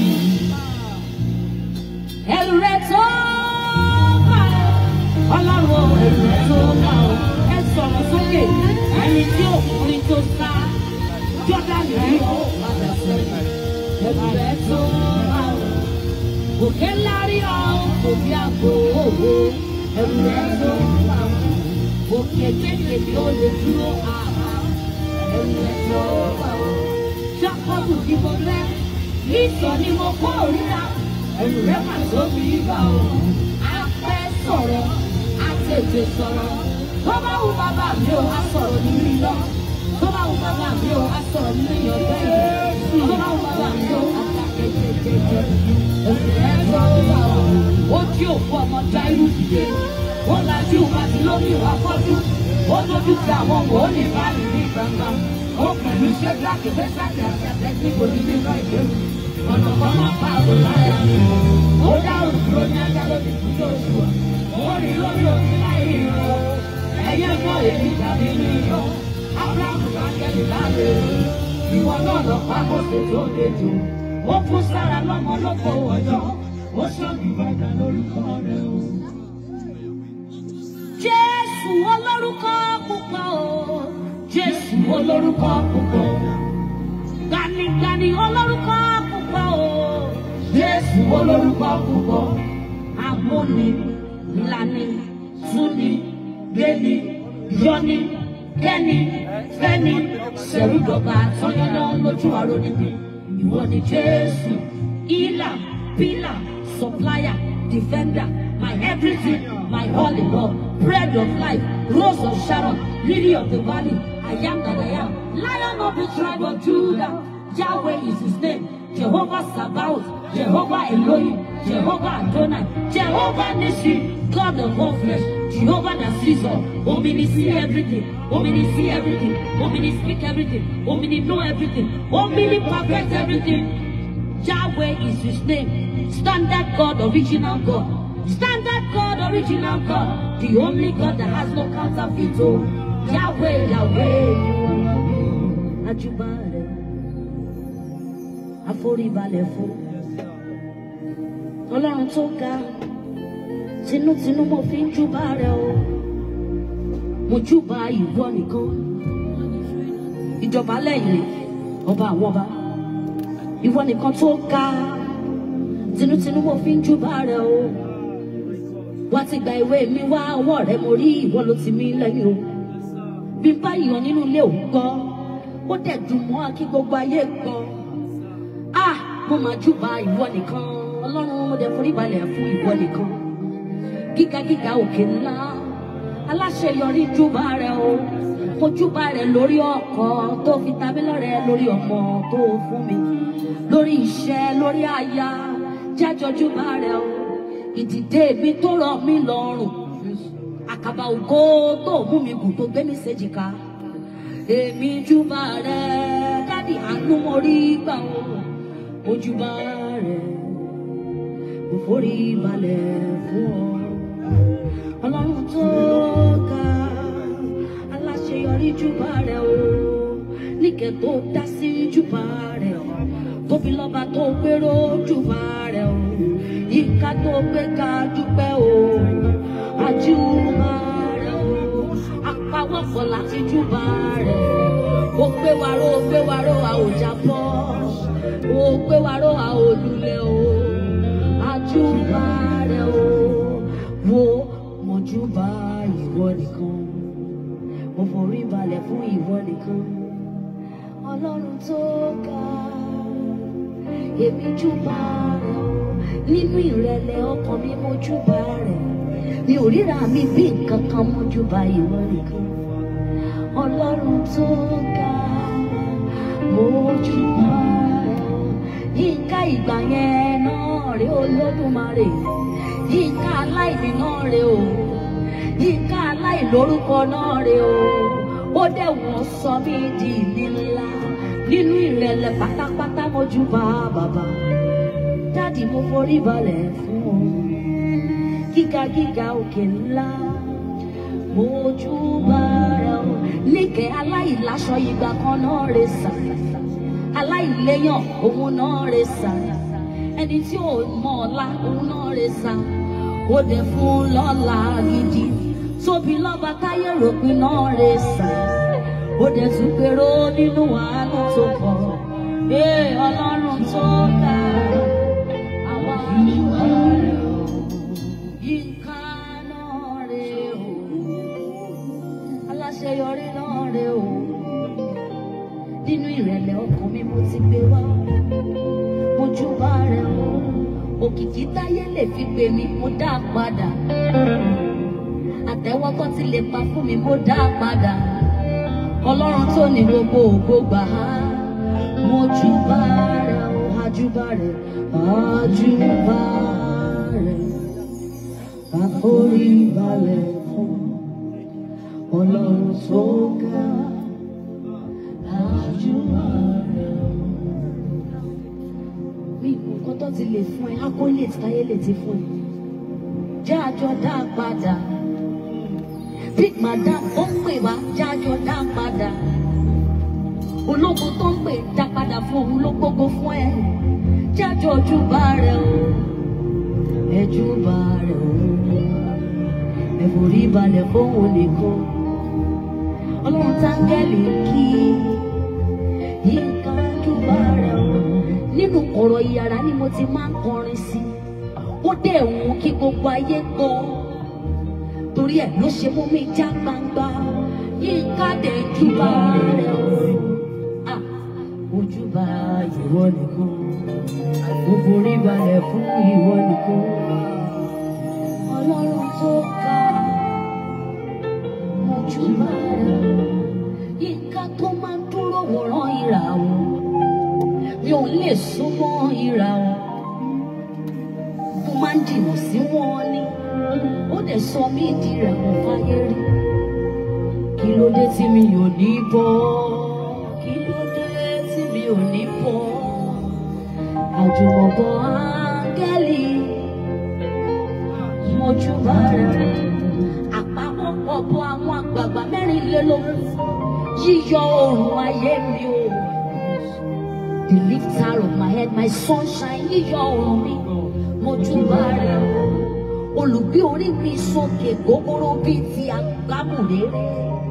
Ẹrù rẹ̀ tó bá Ọlọ́run, ẹrù rẹ̀ tó bá ọ. Ẹ sọ̀rọ̀ sókè, ẹni tí òkùnrin tó sá. Jọ́dánì rí ó padà sẹ́yìn. Ẹrù rẹ̀ tó bá ọ. Òkè ńlá rí ọ, òbí àgbo òwò. Ẹrù rẹ̀ tó bá ọ. Òkè kékeré ó lè dúró àhá. Ẹrù rẹ̀ tó bá ọ. Jákọ́bù ni mo rẹ́, ìsọ̀ ni mo kó òríra. Ẹrù rẹ̀ mà tóbi bá ọ. A fẹ́ sọ̀rọ̀, a tètè sọ̀rọ̀. Tó bá wù bàbá mi ò, a sọ̀rọ̀ nínú iná. Tó bá wù bàbá mi ò, a sọ̀rọ̀ nínú ìyọ̀gbẹ́ yìí. Tó bá wù bàbá mi ò, a ta kékeré. Ẹrù rẹ̀ tó bá ọ. Ó jí òkú ọmọ Jáírù dìde. Ó lajú àti lórí ìwà fọ́jú. Ó lójú ti àwọn ọmọ ó ní báyìí ní gbangba. Ó pẹ̀lú iṣẹ́ gíláàkì fẹ́sàkì àti àtẹ́síkò ní nínú ìgbéró. Ọ̀nà kan máa pa àbò láyà mi. Ó dáhùn dúró ní ajá lórí ìpínlẹ̀ Òṣùwọ̀n. Ó rí lórí òkè láì rọ. Ẹyẹ gbọ́ èmi tàbí ní iyọ̀. Ábúráhámù bá kẹ́lì láàyè. Ìwọ náà lọ pa Mósè tó le jù. Ó fún Sára lọ́mọ lóko ọjọ́. Ó ṣọ́ọ̀bù ìbàdà lórúkọ rẹ̀ o. Jésù olórúkọ púpọ̀ o. Jésù olórúkọ púpọ̀. Gani-gani olórúkọ púpọ̀ o. Jésù olórúkọ púpọ̀. Amúni, lani, túni, gbéni, yọni, kẹ́ni, fẹ́ni, ṣẹ̀rúdọ̀gba tọ́yọ́nà lójú àrò níbi. Ìwọ ni Jésù, healer, pillar, supplier, defender, my everything, my all in all, bread of life, rose of Sharon, lily of the valley, I am that I am, lion of the tribe of Judah. Yahweh is his name, Jehovah Sabaoth, Jehovah Elohim, Jehovah Adonai, Jehovah Nissi, God of all flesh, Jehovah that sees all, Omni see everything, Omni see everything, Omni speak everything, Omni know everything, Omni perfect everything. Yahweh is his name, standard God, original God, standard God, original God, the only God that has no counterfeit. Oh, Yahweh, Yahweh, Ajubare, Aforibale fún. Ọlọ́run tó ga, tinútinú mo fi ń júbà rẹ o. Mo júbà ìwọ nìkan. Ìjọba lẹ́yìn ọba àwọn ọba. Ìwọ nìkan tó ga, tinútinú mo fi ń júbà rẹ o. Wá ti gba ìwé mi wá ọwọ́ rẹ mo rí ìwọ ló ti mí lẹ́yìn o. Bí n bá yàn nínú ilé òun gbọ́, ó dẹ̀ dùn mọ́ kí gbogbo ayé gbọ́. Ah, mo máa júbà ìwọ nìkan. Ọlọ́run mo dẹ̀ forí balẹ̀ fún ìwọ nìkan. Gíga gíga òkè ńlá, aláṣeyọrí júbà rẹ o. Mo júbà rẹ lórí ọkọ tó fi ta mí lọ́rẹ, lórí ọmọ tó fún mi, lórí iṣẹ́, lórí aya, jájọ júbà rẹ o. Ìdìde mi tó rọ̀ mí lọ́rùn, àkàbà ògo tó mú mi gùn tó gbé mi séjìká. Èmi júbà rẹ, dádì àánú mo rí gbà o. Mo júbà rẹ, mo forí balẹ̀ fún ọ. Ọlọ́run tó ga, aláṣeyọrí júbà rẹ o. Níkẹ́ tó dá sí júbà rẹ o. Tóbi lọ́ba tó gbèrò júbà rẹ o. Ìka tó gbé ká dúpẹ́ o. Àjúbà rẹ o. Apáwọ̀pọ̀ láti júbà rẹ. Ó gbé wa ró, ó gbé wa ró, a ò jábọ́. Ó gbé wa ró, a ò lulẹ̀ o. Àjúbà rẹ o. Wo mo júbà ìwọ nìkan. Mo forí balẹ̀ fún ìwọ nìkan. Ọlọ́run tó ga, èmi júbà rẹ o. Nínú ìrẹ̀lẹ̀ ọkàn mi mo júbà rẹ. Mi ò ríra mi bí nǹkan kan, mo júbà ìwọ nìkan. Ọlọ́run tó ga, mo júbà rẹ. Yínká ìgbà yẹn náà rè Olódùmarè. Yínká aláìní náà rè o. Yínká aláìlórúkọ náà rè o. Ó dẹ̀ wọ́n sọ mí di ìní ńlá. Nínú ìrẹ̀lẹ̀ pátápátá mo júbà bàbá. Dádì mo forí balẹ̀ fún ọ. Gíga gíga òkè ńlá, mo júbà rẹ o. Níkẹ́ aláìláṣọ ìgbà kan náà rè sà. Aláìléyàn òun náà rè sà. Ẹni tí ò mọ ọ̀la òun náà rè sà. Ó dẹ̀ fún lọ́lá gidi. Tóbi lọ́ba táyé ròpin náà rè sà. Ó dẹ̀ tún gbèrò nínú àánú tó pọ̀. Ee Ọlọ́run tó ga, àwa júbà rẹ o. Yínká náà rè o. Aláṣeyọrí náà rè o. Nínú ìrẹ̀lẹ̀ ọkàn mi mo ti gbé wá. Mo júbà rẹ o. Òkìkí táyé lè fi pè mí, mo dá a padà. Àtẹ́wọ́kọ́ tí lè pa fún mi, mo dá a padà. Ọlọ́run tó ní gbogbo ògo gbà á. Mo júbà rẹ o. Àjúbà rẹ, àjúbà rẹ. Àforí balẹ̀ fún Ọlọ́run tó ga. Àjúbà rẹ o. Mi ìmọ̀ nǹkan tó ti lè fún ẹ, akólé táyé lè ti fún ẹ. Jẹ́ àjọ dá padà. Big Madam ó ń pè wá, jẹ́ àjọ dá padà. Ológun tó ń pè dá padà fún òun ló gbogbo fún ẹ. Jẹ́ àjọ júbà rẹ o. Ẹ júbà rẹ o. Ẹ forí balẹ̀ fóun nìkan. Ọlọ́run táńgẹ́lì kí Yínká júbà rẹ̀ o. Nínú ọ̀rọ̀ ìyàrá ni mo ti máa ń kọrin sí. Ó dẹ̀ wù kí gbogbo ayé gbọ́. Torí ẹ̀ ló ṣe mú mi já gbangba. Yínká dẹ̀ júbà rẹ̀ o. Ojúbà ìwọ nìkan. Mo forí balẹ̀ fún ìwọ nìkan. Ọlọ́run tó ga. Ojúbà rẹ̀ o. Yínká tó máa ń dúró wòran ìràwọ̀. Mi ò lè súnmọ́ ìràwọ̀. Mo máa ń jìnnà sí wọn ni. Ó dẹ̀ sọ mí di ìràwọ̀ fáyé rí. Kí ló dé tí mi ò ní bọ́? Kí ló dé tí mi ò ní bọ́? Àjùmọ̀bọ̀ áńgẹ́lì. Mojúbà rẹ̀. Àpapọ̀ bọ̀ àwọn àgbààgbà mẹ́rìnlélógún. Yíyọ oòrùn ayé mi o. The lifter of my head, my sunshine, yíyọ oòrùn mi. Mojúbà rẹ̀ o. Olùgbé orí mi sókè gogoro bíi ti àgbámúréré.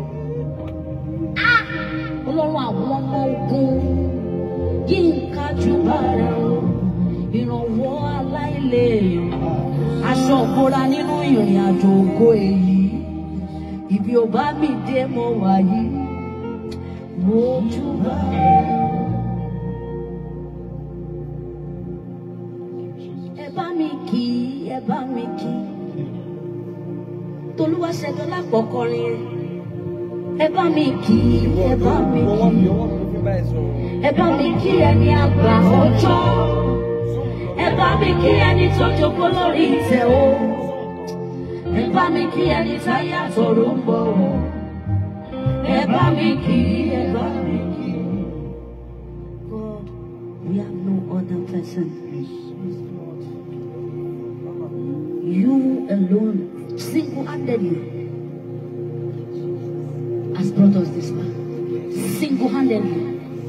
Ọlọ́run àwọn ọmọ ogun. Yínká júbà rẹ̀ o. Ìrànwọ́ aláìlèèyàn. Aṣọ òbora nínú ìrìn àjò ògo èyí. Ibi ò bá mi dé mo wà yìí. Mojúbà rẹ̀. Ẹ bá mi kí, ẹ bá mi kí. Tolúwaṣẹ́gun lápọ̀kọ́ rin. Ẹ bá mi kí, ẹ bá mi kí. Ẹ bá mi kí ẹni àgbà ọjọ́. Ẹ bá mi kí ẹni tó jókòó lórí ìtẹ́ o. Ẹ bá mi kí ẹni táyé àtọ̀rọ̀ ń bọ̀. Ẹ bá mi kí, ẹ bá mi kí. God, we have no other person. You alone, single-handedly, has brought us this far. Single-handedly.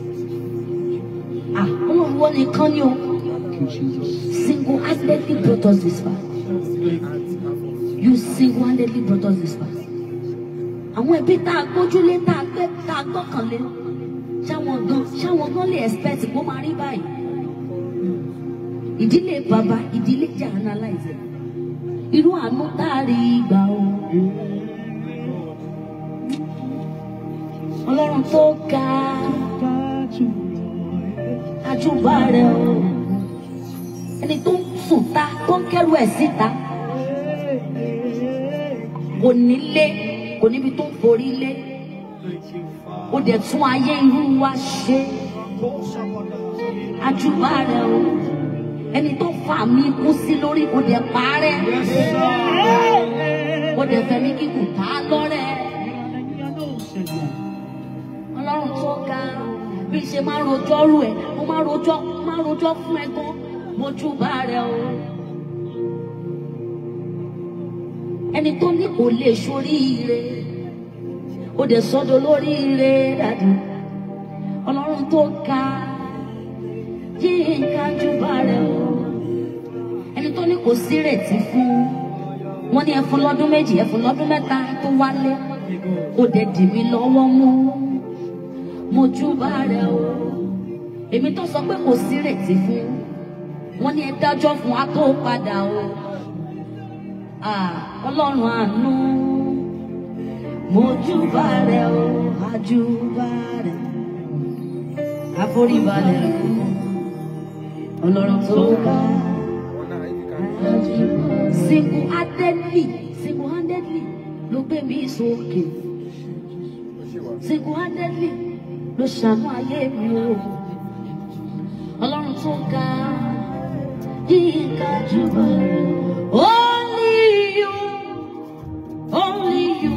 Ah, Ọlọ́run wọn nìkan ni o. Single-handedly brought us this far. You single-handedly brought us this far. Àwọn ẹbí tá a gbójúlé, tá a gbé, tá a gbọ́kànlé, ṣáwọn gan, ṣáwọn gan lè expect kó máa rí báyìí. Ìdílé bàbá, ìdílé jẹ́ analyze. Irú àánú tá a rí gbà o. Ọlọ́run tó ga. Àjùbà rẹ̀ o. Ẹni tó ń sùn ta, tó ń kẹ́rù ẹ̀ síta. Kò nílé, kò níbi tó ń forí lé. Ó dẹ̀ tún ayé irú wa ṣe. Àjùbà rẹ̀ o. Ẹni tó fà mí kú sí lórí kò dẹ̀ parẹ́. Kò dẹ̀ fẹ́ mi kíkùn tá lọ́rẹ́. Ọlọ́run tó ga. Bí ṣe máa rojọ́ rú ẹ̀, mo máa rojọ́, máa rojọ́ fún ẹ gan. Mojúbà rẹ̀ o. Ẹni tó ní kò lè ṣoríire, ó dẹ̀ sọ́dọ̀ lóríire dàdú. Ọlọ́run tó ga. Yínká júbà rẹ̀ o. Ẹni tó ní kò sí ìrètí fún. Wọ́n ní ẹ fún lọ́dún méjì, ẹ fún lọ́dún mẹ́ta tó wálé. Ó dẹ̀ dì mí lọ́wọ́ mú. Mojúbà rẹ̀ o. Èmi tó sọ pé kò sí ìrètí fún. Wọ́n ní ẹ dájọ́ fún wa tó padà o. Ọlọ́run àánú. Mojúbà rẹ̀ o. Àjùbà rẹ̀. Àforíbalẹ̀ fún. Ọlọ́run tó ga. Single-handedly, single-handedly ló gbé mi sókè. Single-handedly ló ṣàánú ayé mi o. Ọlọ́run tó ga. Yínká júbà. Only you, only you,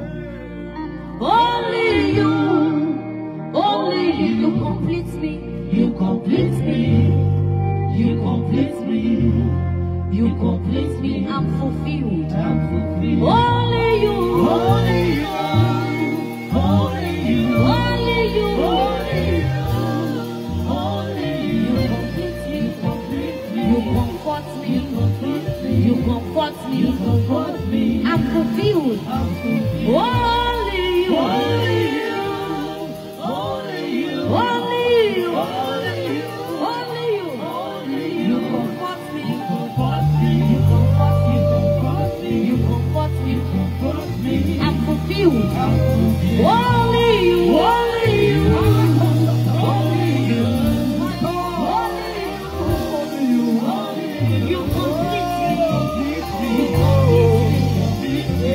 only you, only you, you complete me, you complete me. You complete me. You complete me. I'm fulfilled. I'm fulfilled. Only you. Only you. Only you. Only you. Only you. Only you. You complete me. You complete me. You comfort me. You comfort me. You comfort me. You comfort me. I'm fulfilled. I'm fulfilled. Only you. you, only you, only you, only you, only you, only you. You comfort me, you comfort me, you comfort me, you comfort me, you comfort me. I'm fulfilled. Only you, only you, only you, only you, only you. You complete me, you complete me.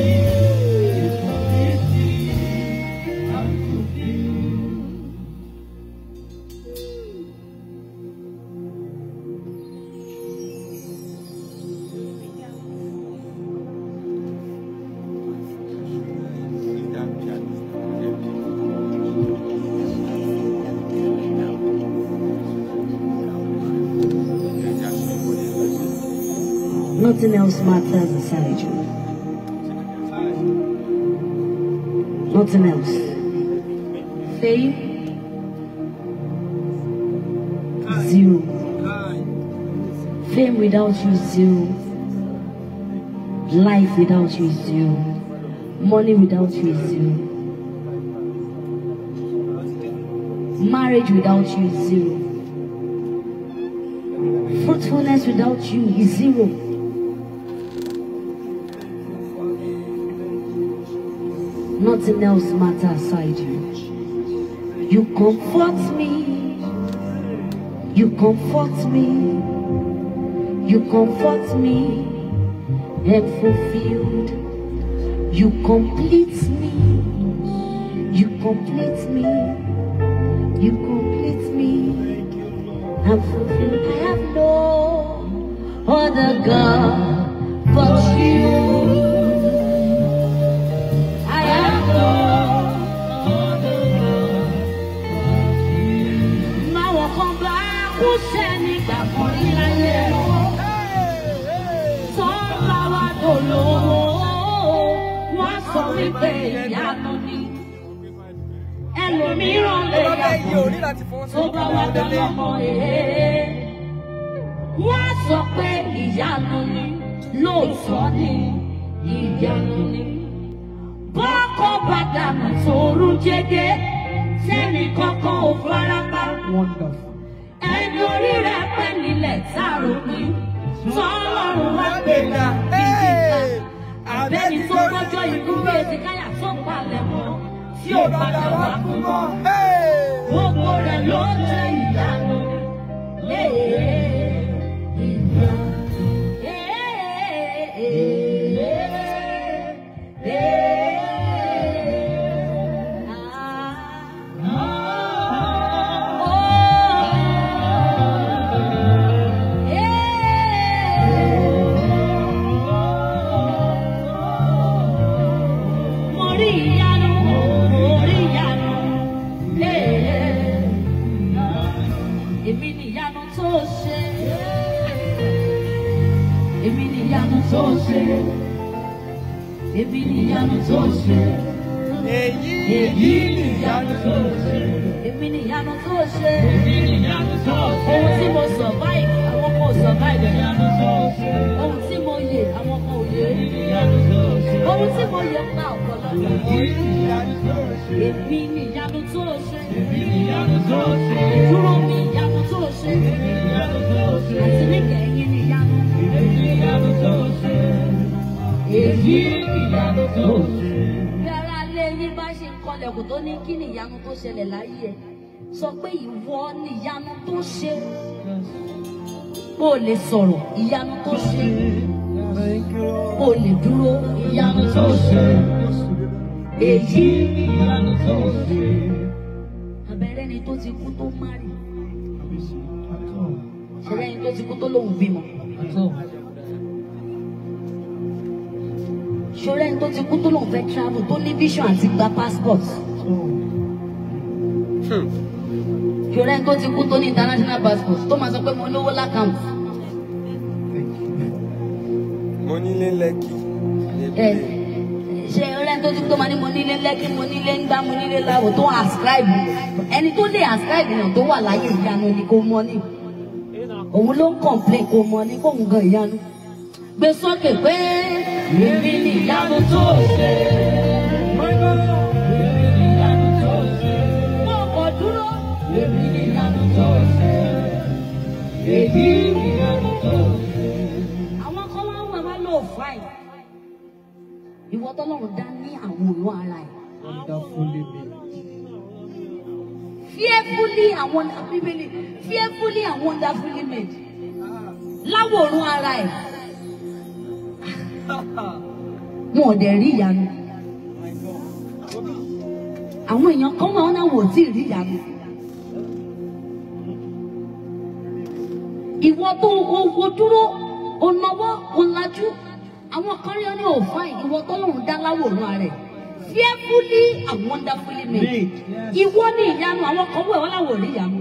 Nothing else matters aside you. Nothing else. Faith, zero. Fame without you, zero. Life without you, zero. Money without you, zero. Marriage without you, zero. Fruitfulness without you is zero. Nothing else matters aside you. You comfort me. You comfort me. You comfort me. And fulfilled. You complete me. You complete me. You complete me. I'm fulfilled. I have no other God but you. Ẹlòmíràn lè yàtọ̀ tó bá wà lọ́mọ ẹ̀. Wọ́n sọ pé ìyanu ni, lóòótọ́ ni, ìyanu ni. Bọ́kọ̀ bàdànù sòrú jẹ́gẹ́, sẹ́ni kankan ò farapa. Ẹni orí rẹ̀ pẹ́ nílẹ̀ tààrọ̀ ni, tọ́lọ́run wá gbéga bíbí ká. Àbẹ́ni tó gbọ́jọ́ ikú èsì káyà tó palẹ̀ mọ́. Tí ó padà wá kú mọ́, gbogbo rẹ̀ ló jẹ́ ìyanu. Èmi ni ìyanu tó ṣe. Èyí ni ìyanu tó ṣe. Èmi ni ìyanu tó ṣe. Èmi ni ìyanu tó ṣe. Ohun tí mo survive, àwọn kan ò survive. Ìyanu tó ṣe. Ohun tí mo yè, àwọn kan ò yè. Ìyanu tó ṣe. Ohun tí mo yè pa ọ̀pọ̀lọpọ̀. Èyí ni ìyanu tó ṣe. Èmi ni ìyanu tó ṣe. Èmi ni ìyanu tó ṣe. Ìdúró mi ìyanu tó ṣe. Èmi ni ìyanu tó ṣe. Àti níkẹyìn ni ìyanu. Èmi ni ìyanu tó ṣe. Èyí ìyanu tó ṣe. Bí ara lé yín bá ṣe ń kọlẹ̀kùn tó ní kí ni ìyanu tó ṣẹlẹ̀ láyé ẹ̀, sọ pé ìwọ ni ìyanu tó ṣe. Bó o lè sọ̀rọ̀, ìyanu tó ṣe. Bó o lè dúró, ìyanu tó ṣe. Èyí ìyanu tó ṣe. Abẹ́rẹ́ ni tó ti kú tó márì. Ṣẹlẹ̀ ni tó ti kú tó lóun bímọ. Ṣọlá ẹni tó ti kú tó lóun fẹ́ travel tó ní vision àti gba passport. Ṣọlá ẹni tó ti kú tó ní international passport tó máa sọ pé mo lówó lákàmù. Mo nílé Lẹ́kì. Ẹ ṣe ọ̀rẹ́ ẹni tó ti kú tó máa ní mo nílé Lẹ́kì, mo nílé ńgbá, mo nílé láwò tó ascribe. Ẹni tó lè ascribe yàn tó wà láyé ìyanu ni kò mọ ní. Òun ló ń complain kò mọ ní kóun gan ìyanu. Gbé sókè pé èmi ni ìyanu tó ṣe. Àwọn kan wá wà wá lóò fáì. Ìwọ tọ́lọ́run dá ní àwòrán ara ẹ̀. Wonderfully made. Fearfully and wonderfully, fearfully and wonderfully made. Láwòrán ara ẹ̀. Wọn ò dẹ̀ rí ìyanu. Àwọn èèyàn kan máa ń náwó tí ì rí ìyanu. Ìwọ tó owó dúró, o náwó, o lajú. Àwọn kan rí ọ ní òfáì, ìwọ tọ́lọ́run dá láwòrán ara ẹ̀. Fearfully and wonderfully made. Ìwọ ní ìyanu, àwọn kan wẹ̀ wọ́n láwò rí ìyanu.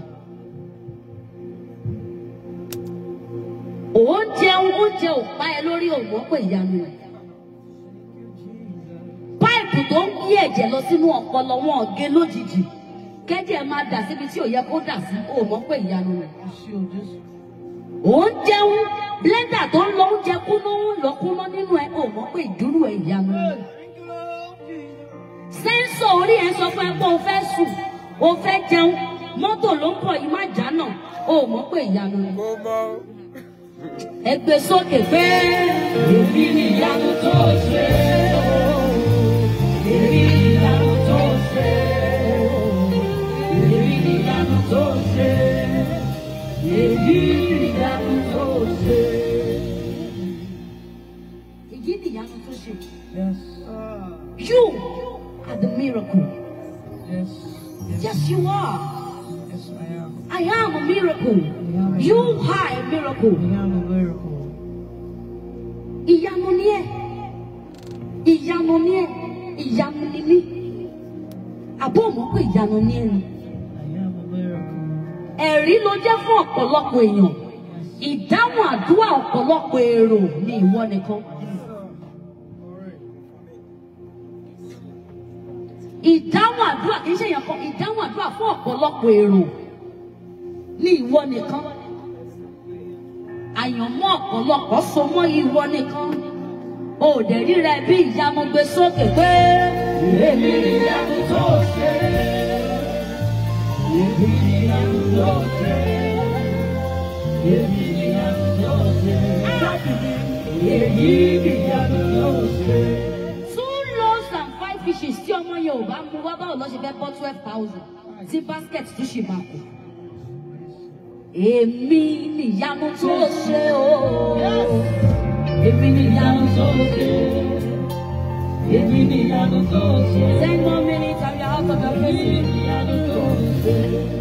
Oúnjẹ oúnjẹ ò pa ẹ lórí òwò pé ìyanu rẹ̀. Páìpù tó ń yí ẹ̀jẹ̀ lọ sínú ọpọlọ wọn gé lójijì. Kẹ́jẹ̀ máa dà síbi tí ò yẹ kó dà sí, ò mọ̀ pé ìyanu rẹ̀. Oúnjẹ blender tó ń lọ oúnjẹ kúnú ń lọ kúnú nínú ẹ, ò mọ̀ pé ìdúró ẹ̀ ìyanu rẹ̀. Sẹ́ńsọ̀ orí ẹ̀ sọ fún ẹ pé o fẹ́ sùn, o fẹ́ jẹun, mọ́tò ló ń bọ̀ yìí má jà náà, o mọ̀ pé ìyanu rẹ̀. Ẹ gbé sókè pé èmi ni ìyanu tó ṣe, èmi ni ìyanu tó ṣe, èmi ni ìyanu tó ṣe, èmi ni ìyanu tó ṣe. Èyí ni ìyanu tó ṣe. Yes. You are the miracle. Yes. Yes, you are. Yes, I am. I am a miracle. You are a miracle. I am a miracle. Ìyanu ni ẹ́. Ìyanu ni ẹ́. Ìyanu ni mí. Àbọ̀ mọ̀ pé ìyanu ni ẹ́ ni. I am a miracle. Ẹ̀rí ló jẹ́ fún ọ̀pọ̀lọpọ̀ èèyàn. Ìdáhùn àdúrà ọ̀pọ̀lọpọ̀ èrò ni ìwọ nìkan. Ìdáhùn àdúrà kì í ṣe èèyàn kan. Ìdáhùn àdúrà fún ọ̀pọ̀lọpọ̀ èrò ni ìwọ nìkan. Àyànmọ́ ọ̀pọ̀lọpọ̀ so mọ́ ìwọ nìkan. O ò dẹ̀ rí rẹ bí ìyanu gbé sókè pé èmi ni ìyanu tó ṣe. Èmi ni ìyanu tó ṣe. Èmi ni ìyanu tó ṣe. Èmi ni ìyanu tó ṣe. Two loaves and five fishes tí ọmọ Yorùbá mú wá báwo lọ ṣe fẹ́ bọ́ twelve thousand tí basket tún ṣì máa kù. Èmi ni ìyanu tó ṣe o. Èmi ni ìyanu tó ṣe. Èmi ni ìyanu tó ṣe. Ten more minutes and you're out of your face. Èmi ni ìyanu tó ṣe.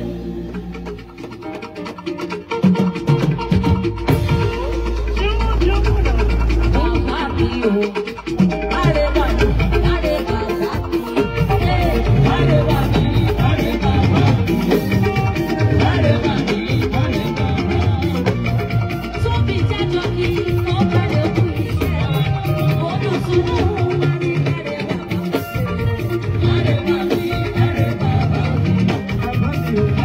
Bàbá mi o, àrẹwà mi, àrẹwà bàbá mi, àrẹwà mi, àrẹwà bàbá mi, àrẹwà mi, àrẹwà bàbá mi. Tóbi jẹ́jọ́ kí ó bẹ̀rẹ̀ kú iṣẹ́, olùsùnmù wà ní àrẹwà bàbá mi, àrẹwà mi, àrẹwà bàbá mi.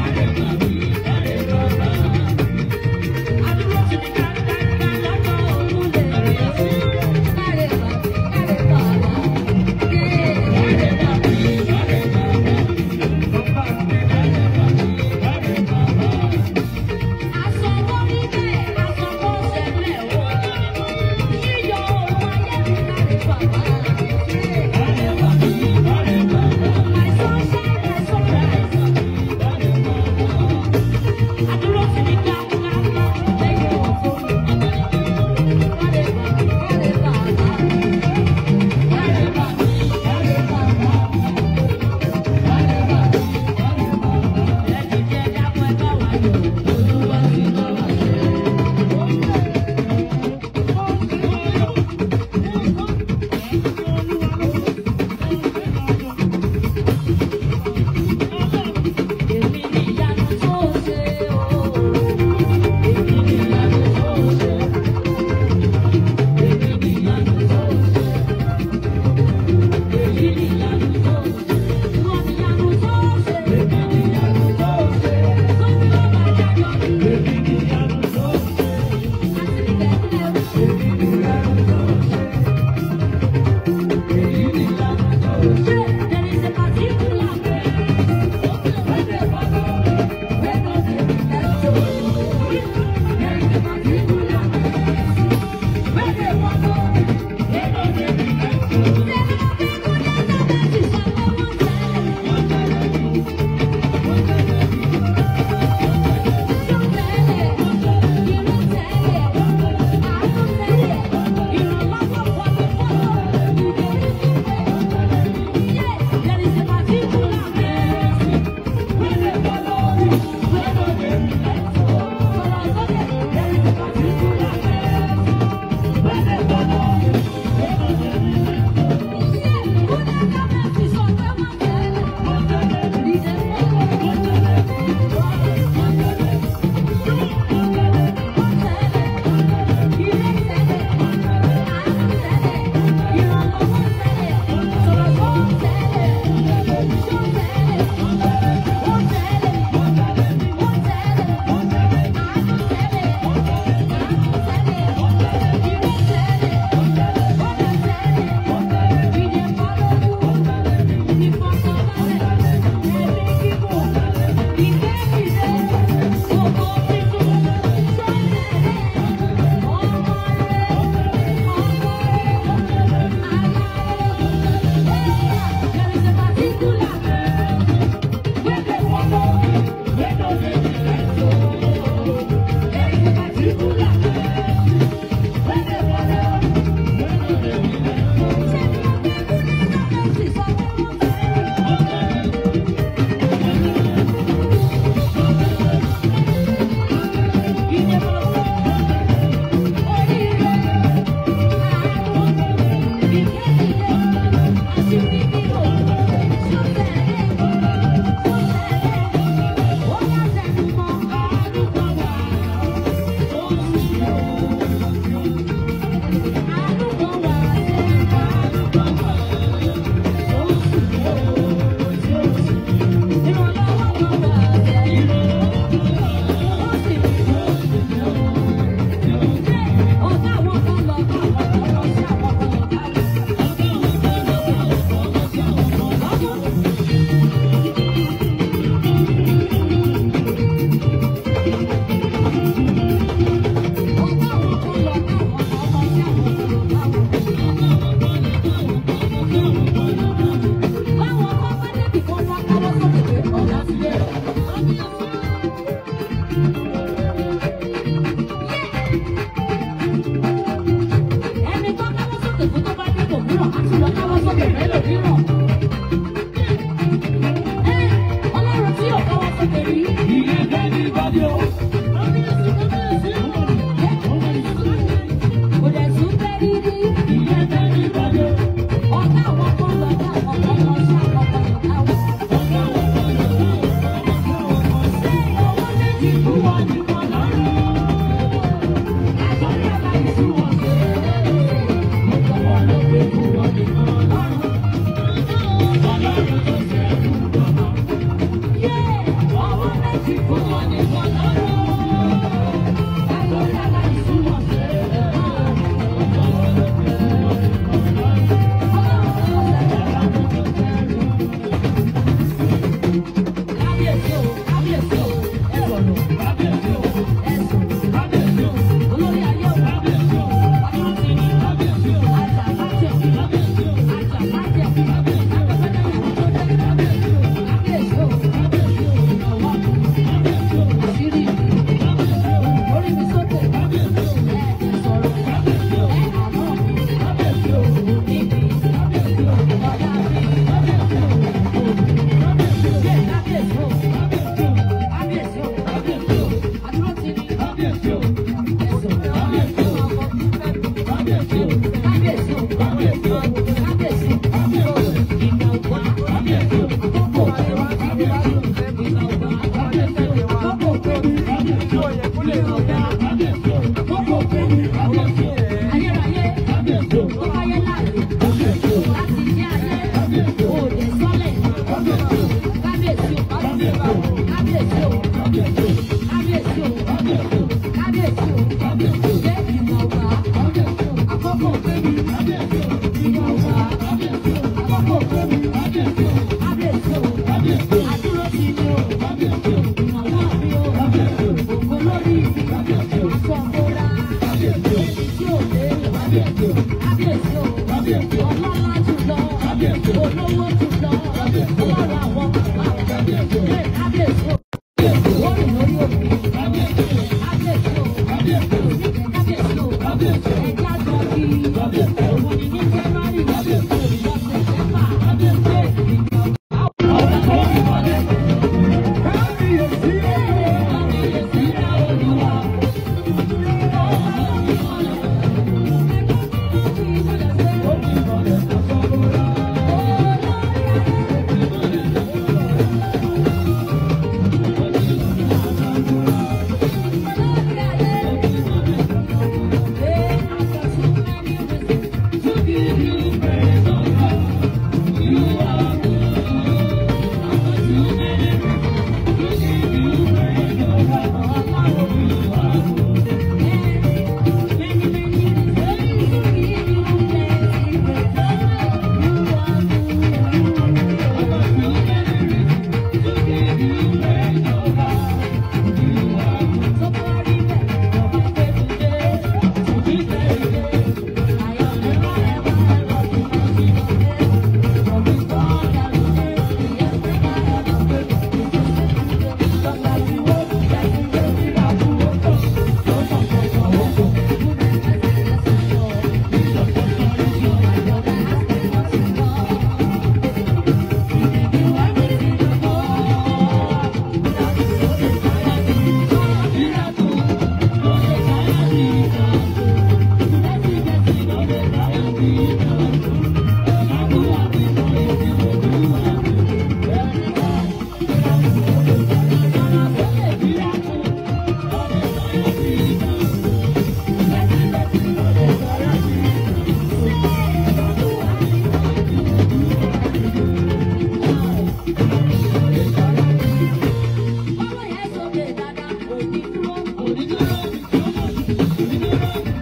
Thank you.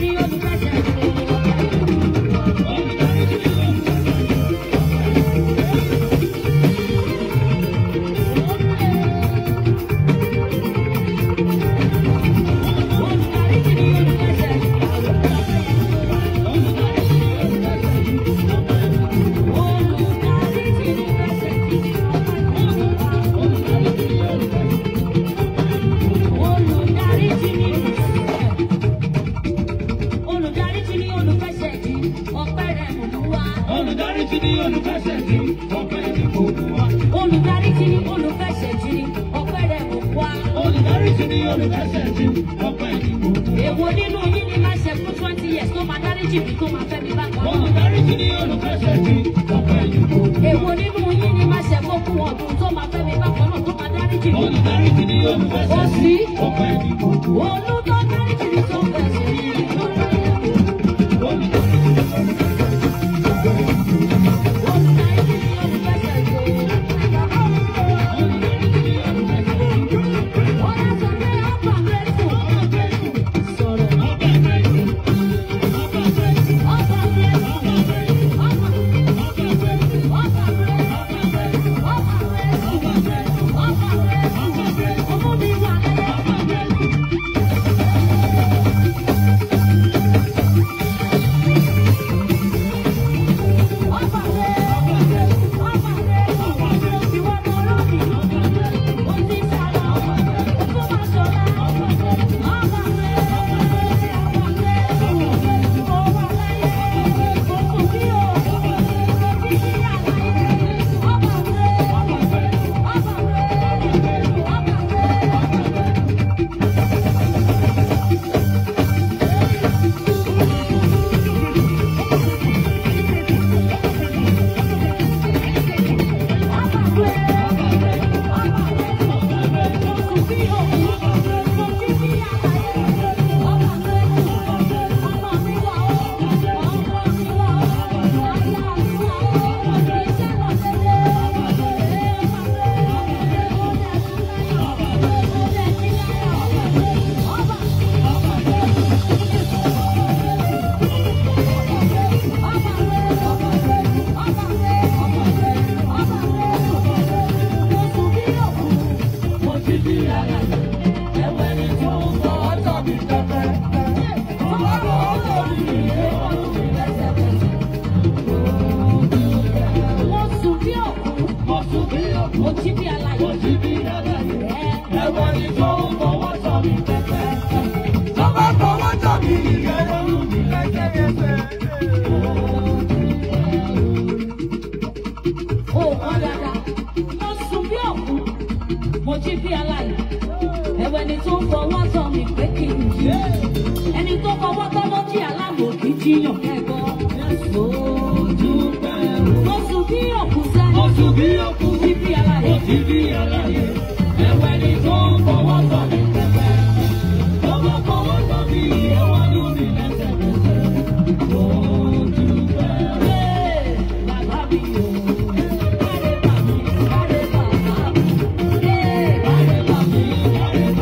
Èwo nínú yín ni máa ṣe fún twenty years tó máa dáríjì mí tó máa fẹ́ mi bá kan. Èwo nínú yín ni máa ṣe fún fún ọdún tó máa fẹ́ mi bá kan náà tó máa dáríjì mí. Ó sì olú tó dáríjì mí tó fẹ́ sí i.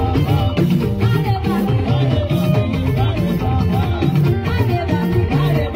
Bye.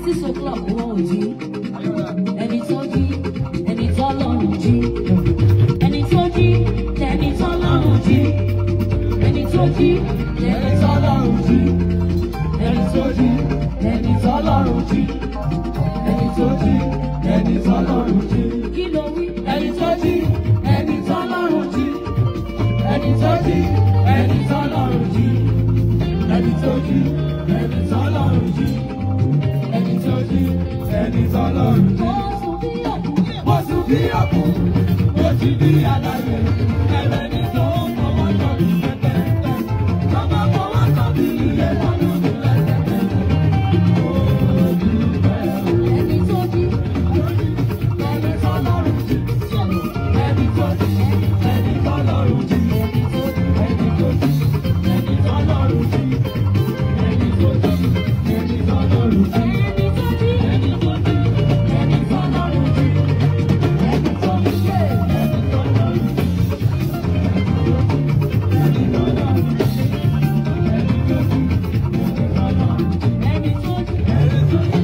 six o'clock wọn ò jí. Ẹni tó jí, ẹni tó lọ́rùn jí. Ẹni tó jí, ẹni tó lọ́rùn jí. Ẹni tó jí, ẹni tó lọ́rùn jí. Ẹni tó jí, ẹni tó lọ́rùn jí. Ẹni tó jí, ẹni tó lọ́rùn jí. Kí ló wí? Ẹni tó jí, ẹni tó lọ́rùn jí. Ẹni tó jí, ẹni tó lọ́rùn jí. Ẹni tó jí, ẹni tó lọ́rùn jí. Ẹni tó jí, ẹni tó lọ́rùn jí. Mo sùn bí òkú, mo jí bí aláyé. Ẹ̀rẹ̀ ni tó ń fọwọ́ tọ́ mi pẹ́pẹ́pẹ́. Lọ́mọ fọwọ́ tọ́ mi iye lọ́dún mi lẹ́sẹ̀kẹsẹ̀. Ẹni tó jí, ẹni tó lọ́rùn jí. Ẹni tó jí, ẹni tó lọ́rùn jí. Ẹni tó jí, ẹni tó lọ́rùn jí. Ẹni tó jí, ẹni tó lọ́rùn jí. Ẹni tó jí, ẹni tó lọ́rùn jí. Ẹni tó jí, ẹni tó lọ́rùn jí. Ẹni tó lọ́rùn jí. Ẹni tó jí, ẹni tó jí.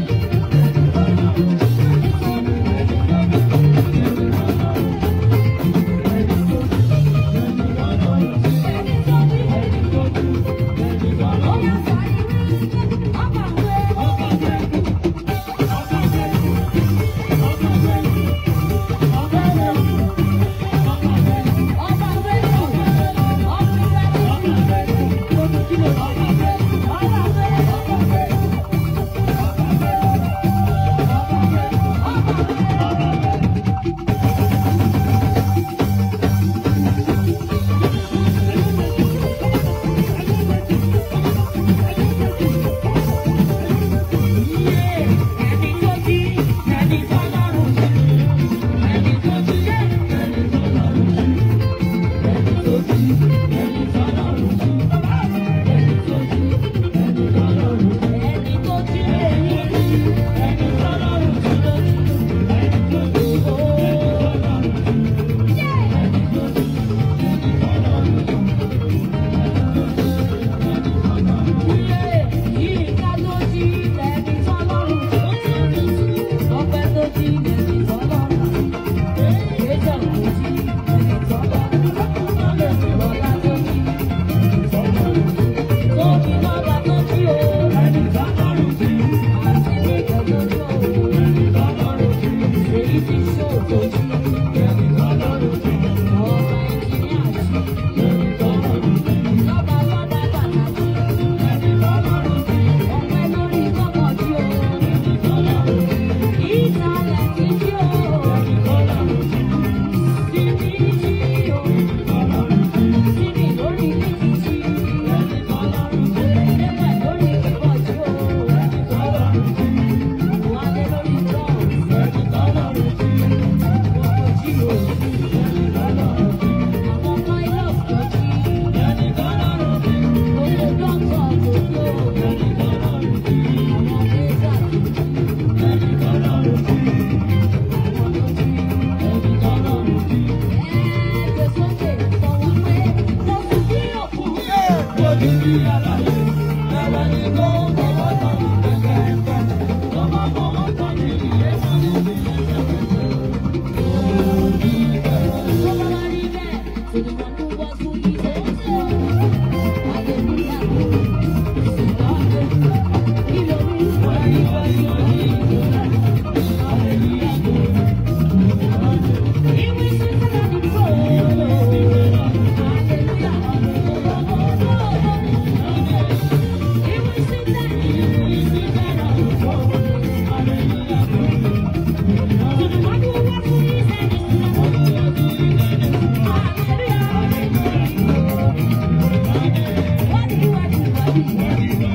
What do you want to do?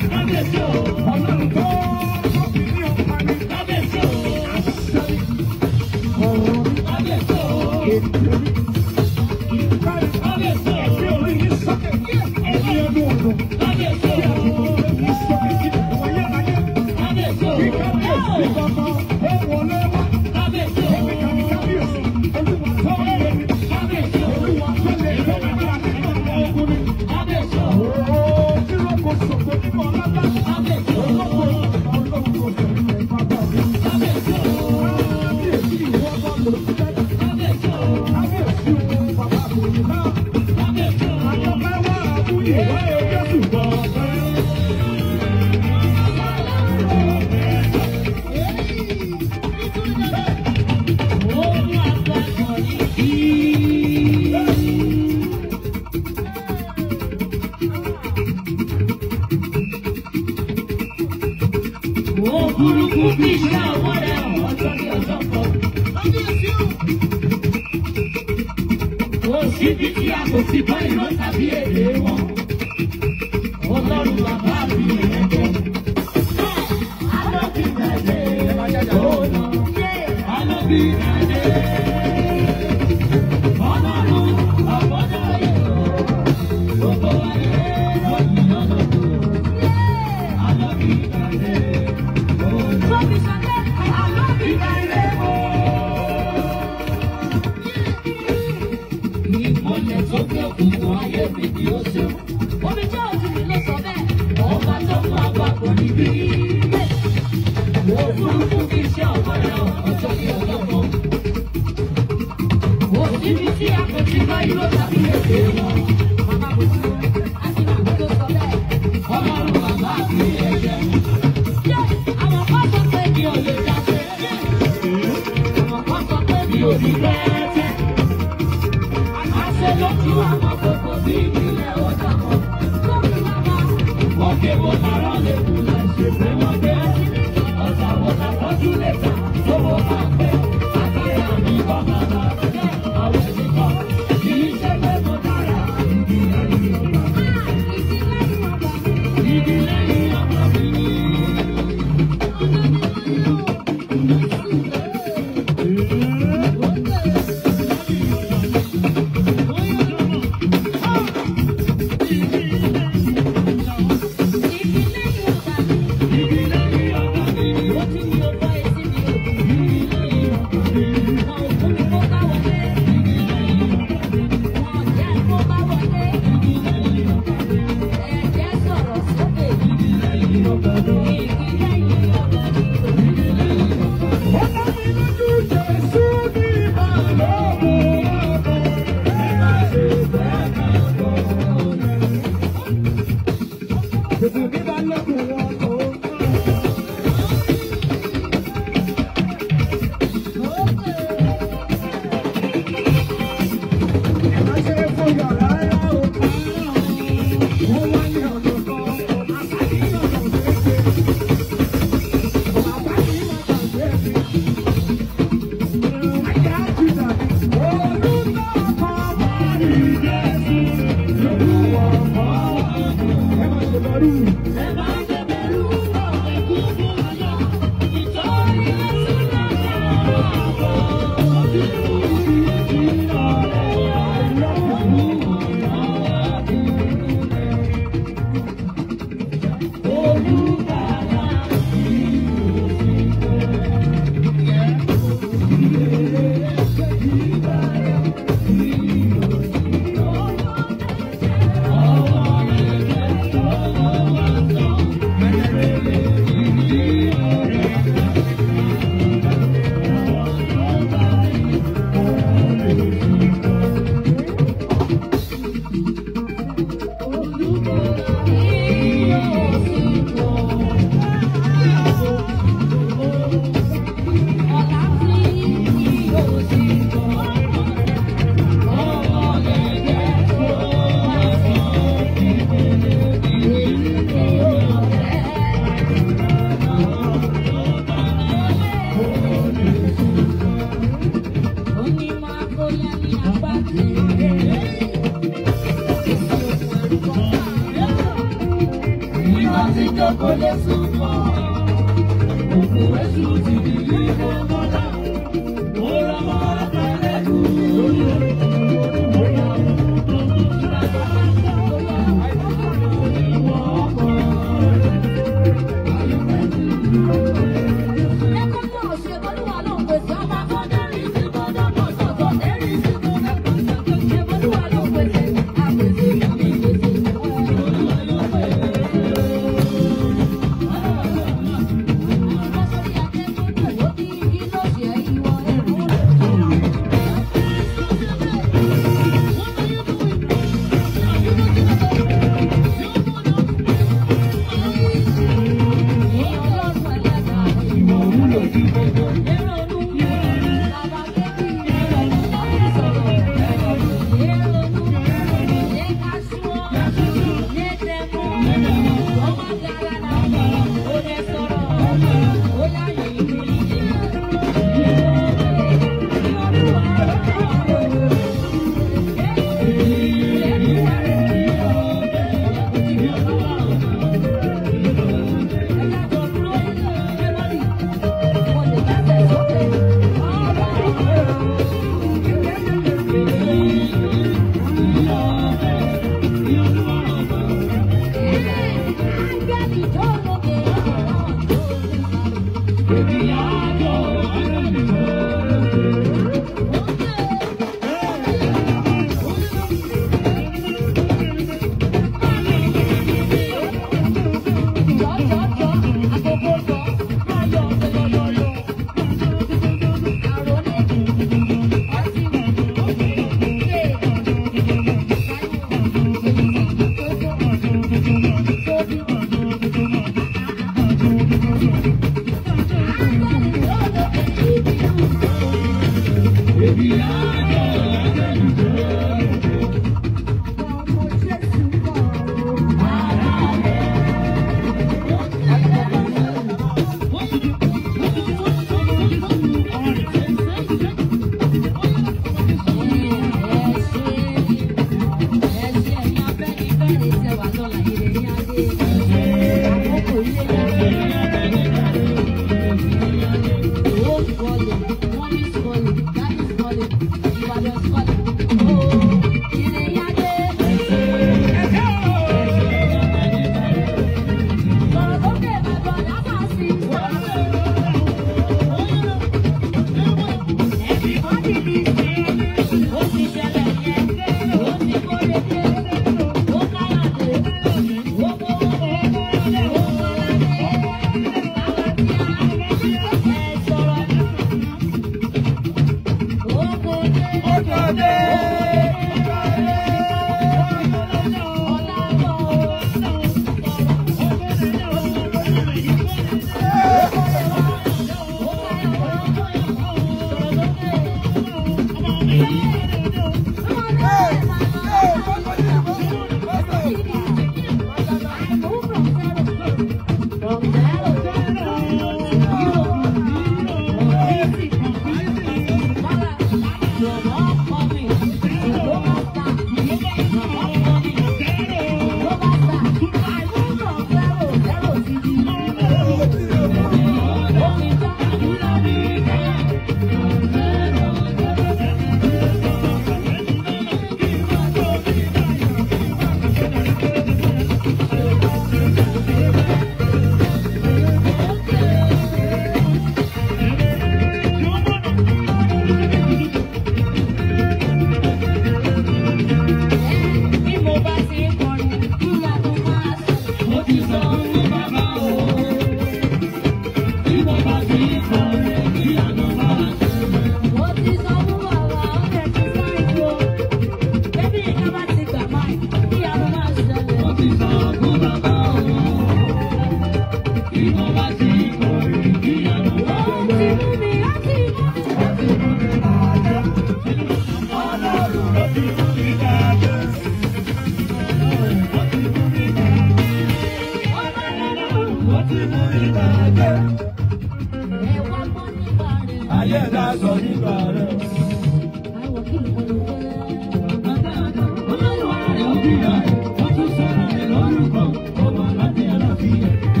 Yeah.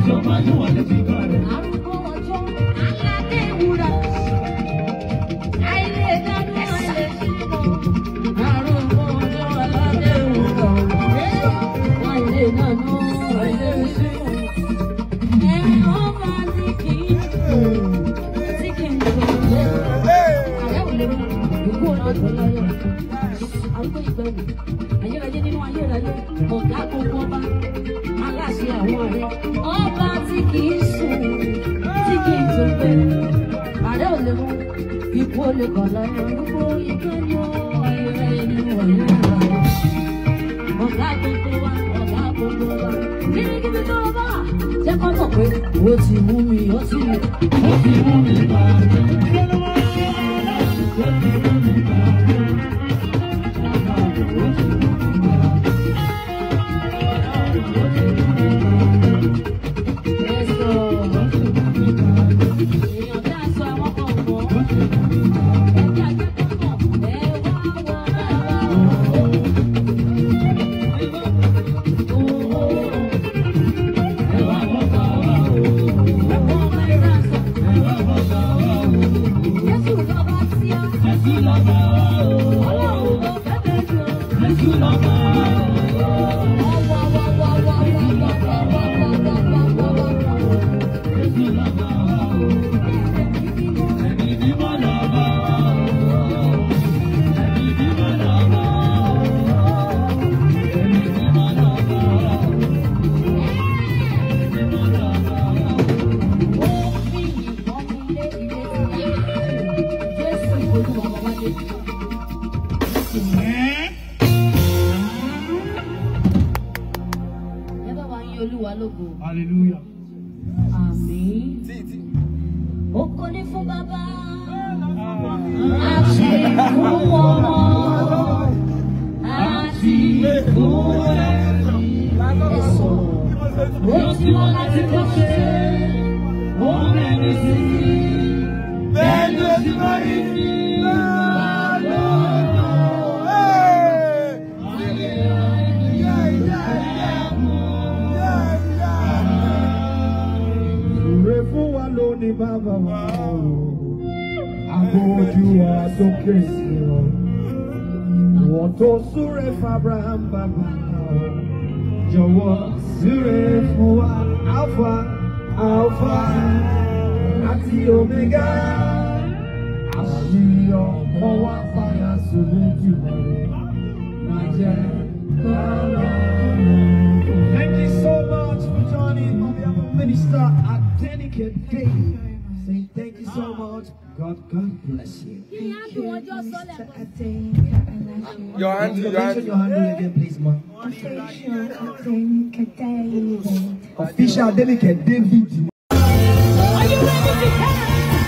ọ̀gá gbogbo ọba aláṣẹ àwọn ààrẹ ọba tí kì í sùn tí kì í tó bẹ̀rẹ̀ ààrẹ ò lè mú ikú ó lè kọ̀ lọ́yọ̀ gbogbo ìkànnì ọ̀yẹ́ ẹni wọ̀nyí rà ọ̀gá gbogbo wa ọ̀gá gbogbo wa kíríkírí tó bá jẹ́ kó mọ̀ pé ó ti mú mi ó ti ó ti mú mi bá Hallelujah. Amen. Oko ni fún bàbá. Àṣẹ fún ọmọ. Àti fún ẹ̀sọ́. Ó ti wọ́n láti kọ́ ṣe. Ó mẹ́rin sí i. Bẹ́ẹ̀ ni ó ti máa rí sí i. Ni bàbá wa àbójú wa sókè sí ọ wọ́n tó súre fún Abraham bàbá jọ̀wọ́ súre fún wa alpha alpha àti omega àṣírí ọkọ wa fàyà sórí jùlọ máa jẹ kọ́lọ́. Thank you so much for joining on behalf of Minister Adeyinka Alaseyori. Say thank you so much. God, God bless you. Your hand, your hand. Your hand again, please, ma. Official Adeyinka David. Official Adeyinka David. Are you ready to dance?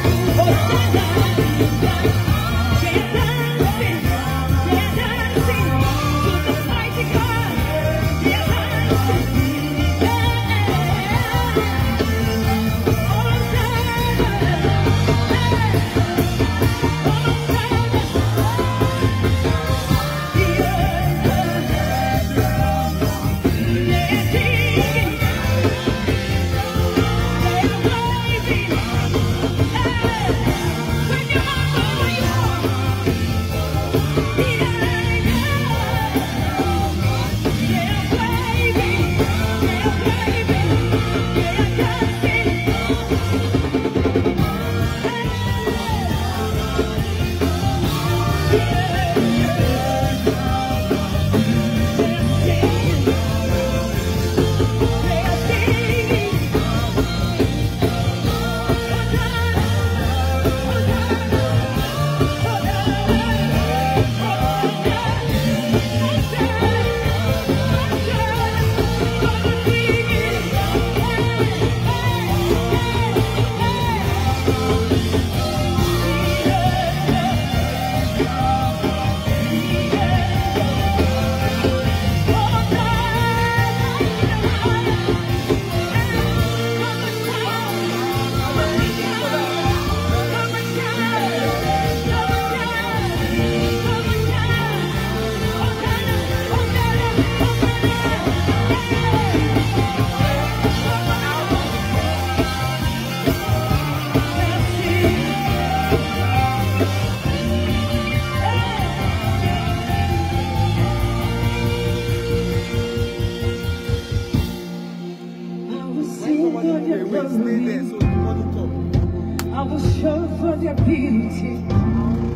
I was sure for their beauty.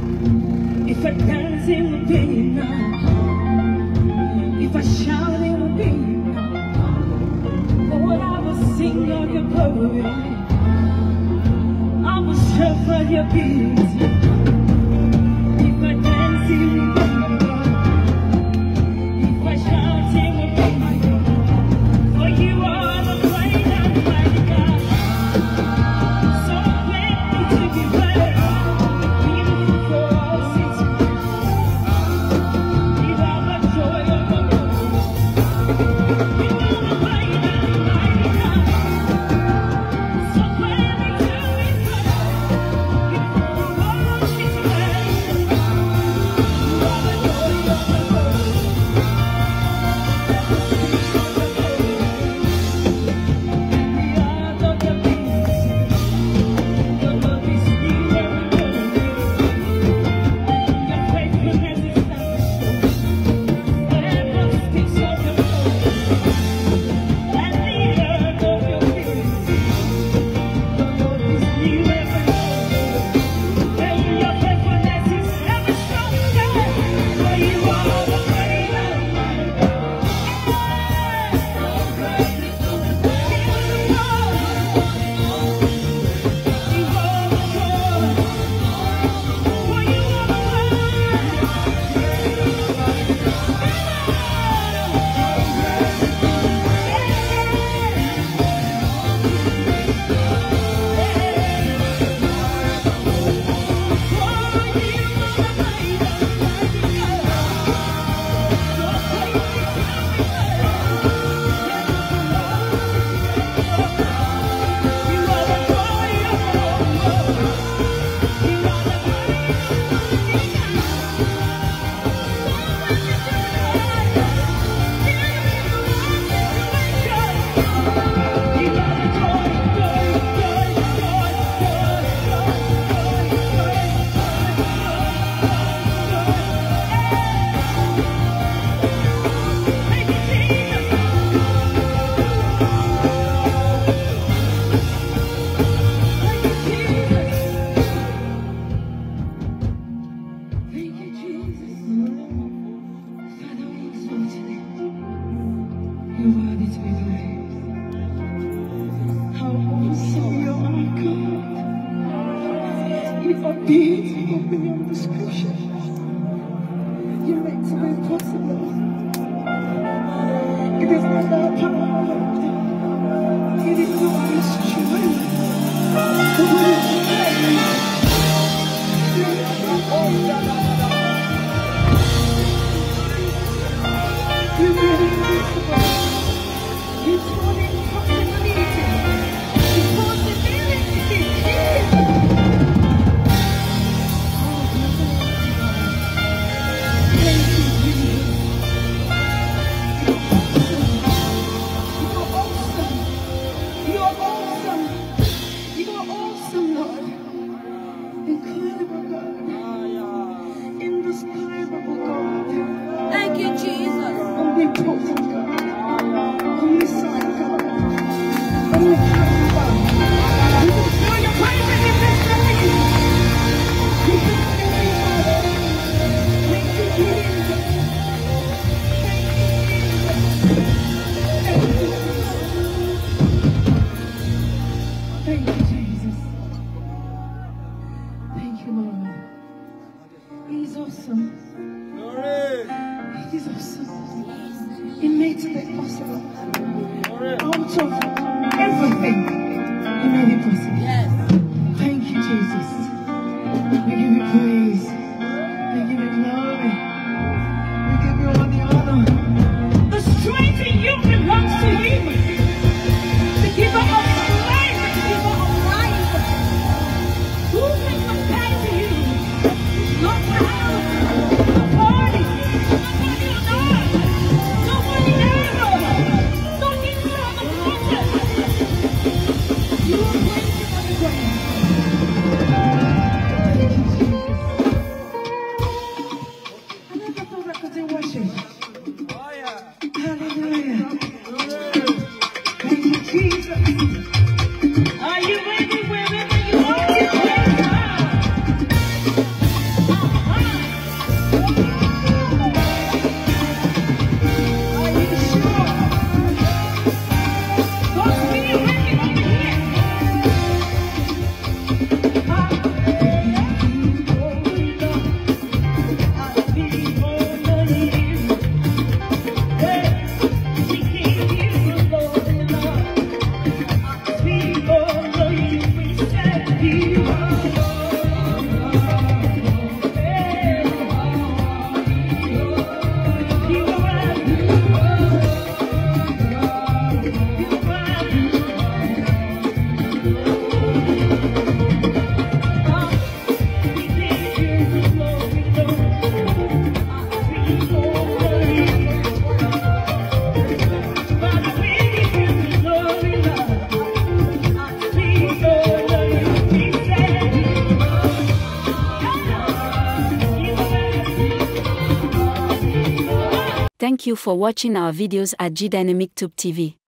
If I dance, it would be enough. If I shout, it would of your beauty. If I dancing with you, if I shouting with you, for you are the great and mighty God. So worthy to be praised, beautiful for all seasons. You are the joy of the world. You are the great and mighty God. So worthy to be praised, beautiful for all situations. You are the joy of the world. Beyond description, you make it impossible. It is not our power, it is not our strength. You made it possible. You told impossibility. You possibility. Thank you, Jesus. Omnipotent God, omniscient God, omnipresent God. We can feel your presence in this place. We can feel you, Father. Thank you, Jesus. Thank you, Jesus. Thank you, Lord. He's awesome. He's awesome. He made it possible. Out of everything, He made it possible. Yes. Thank you, Jesus. We give you praise. We give you glory. We give you all the honor. The strength in you belongs to Him. The giver of life, the giver of life. Who can compare to you? Not power, not body, nobody on earth, nobody ever, not even on the water. You are waiting on the ground. Thank you, Jesus. I never thought I could do worship. Hallelujah. Thank you, Jesus. Are you ready wherever you are? Are you sure? God's really working over here. Thank you for watching our videos at Gdynamictube T V.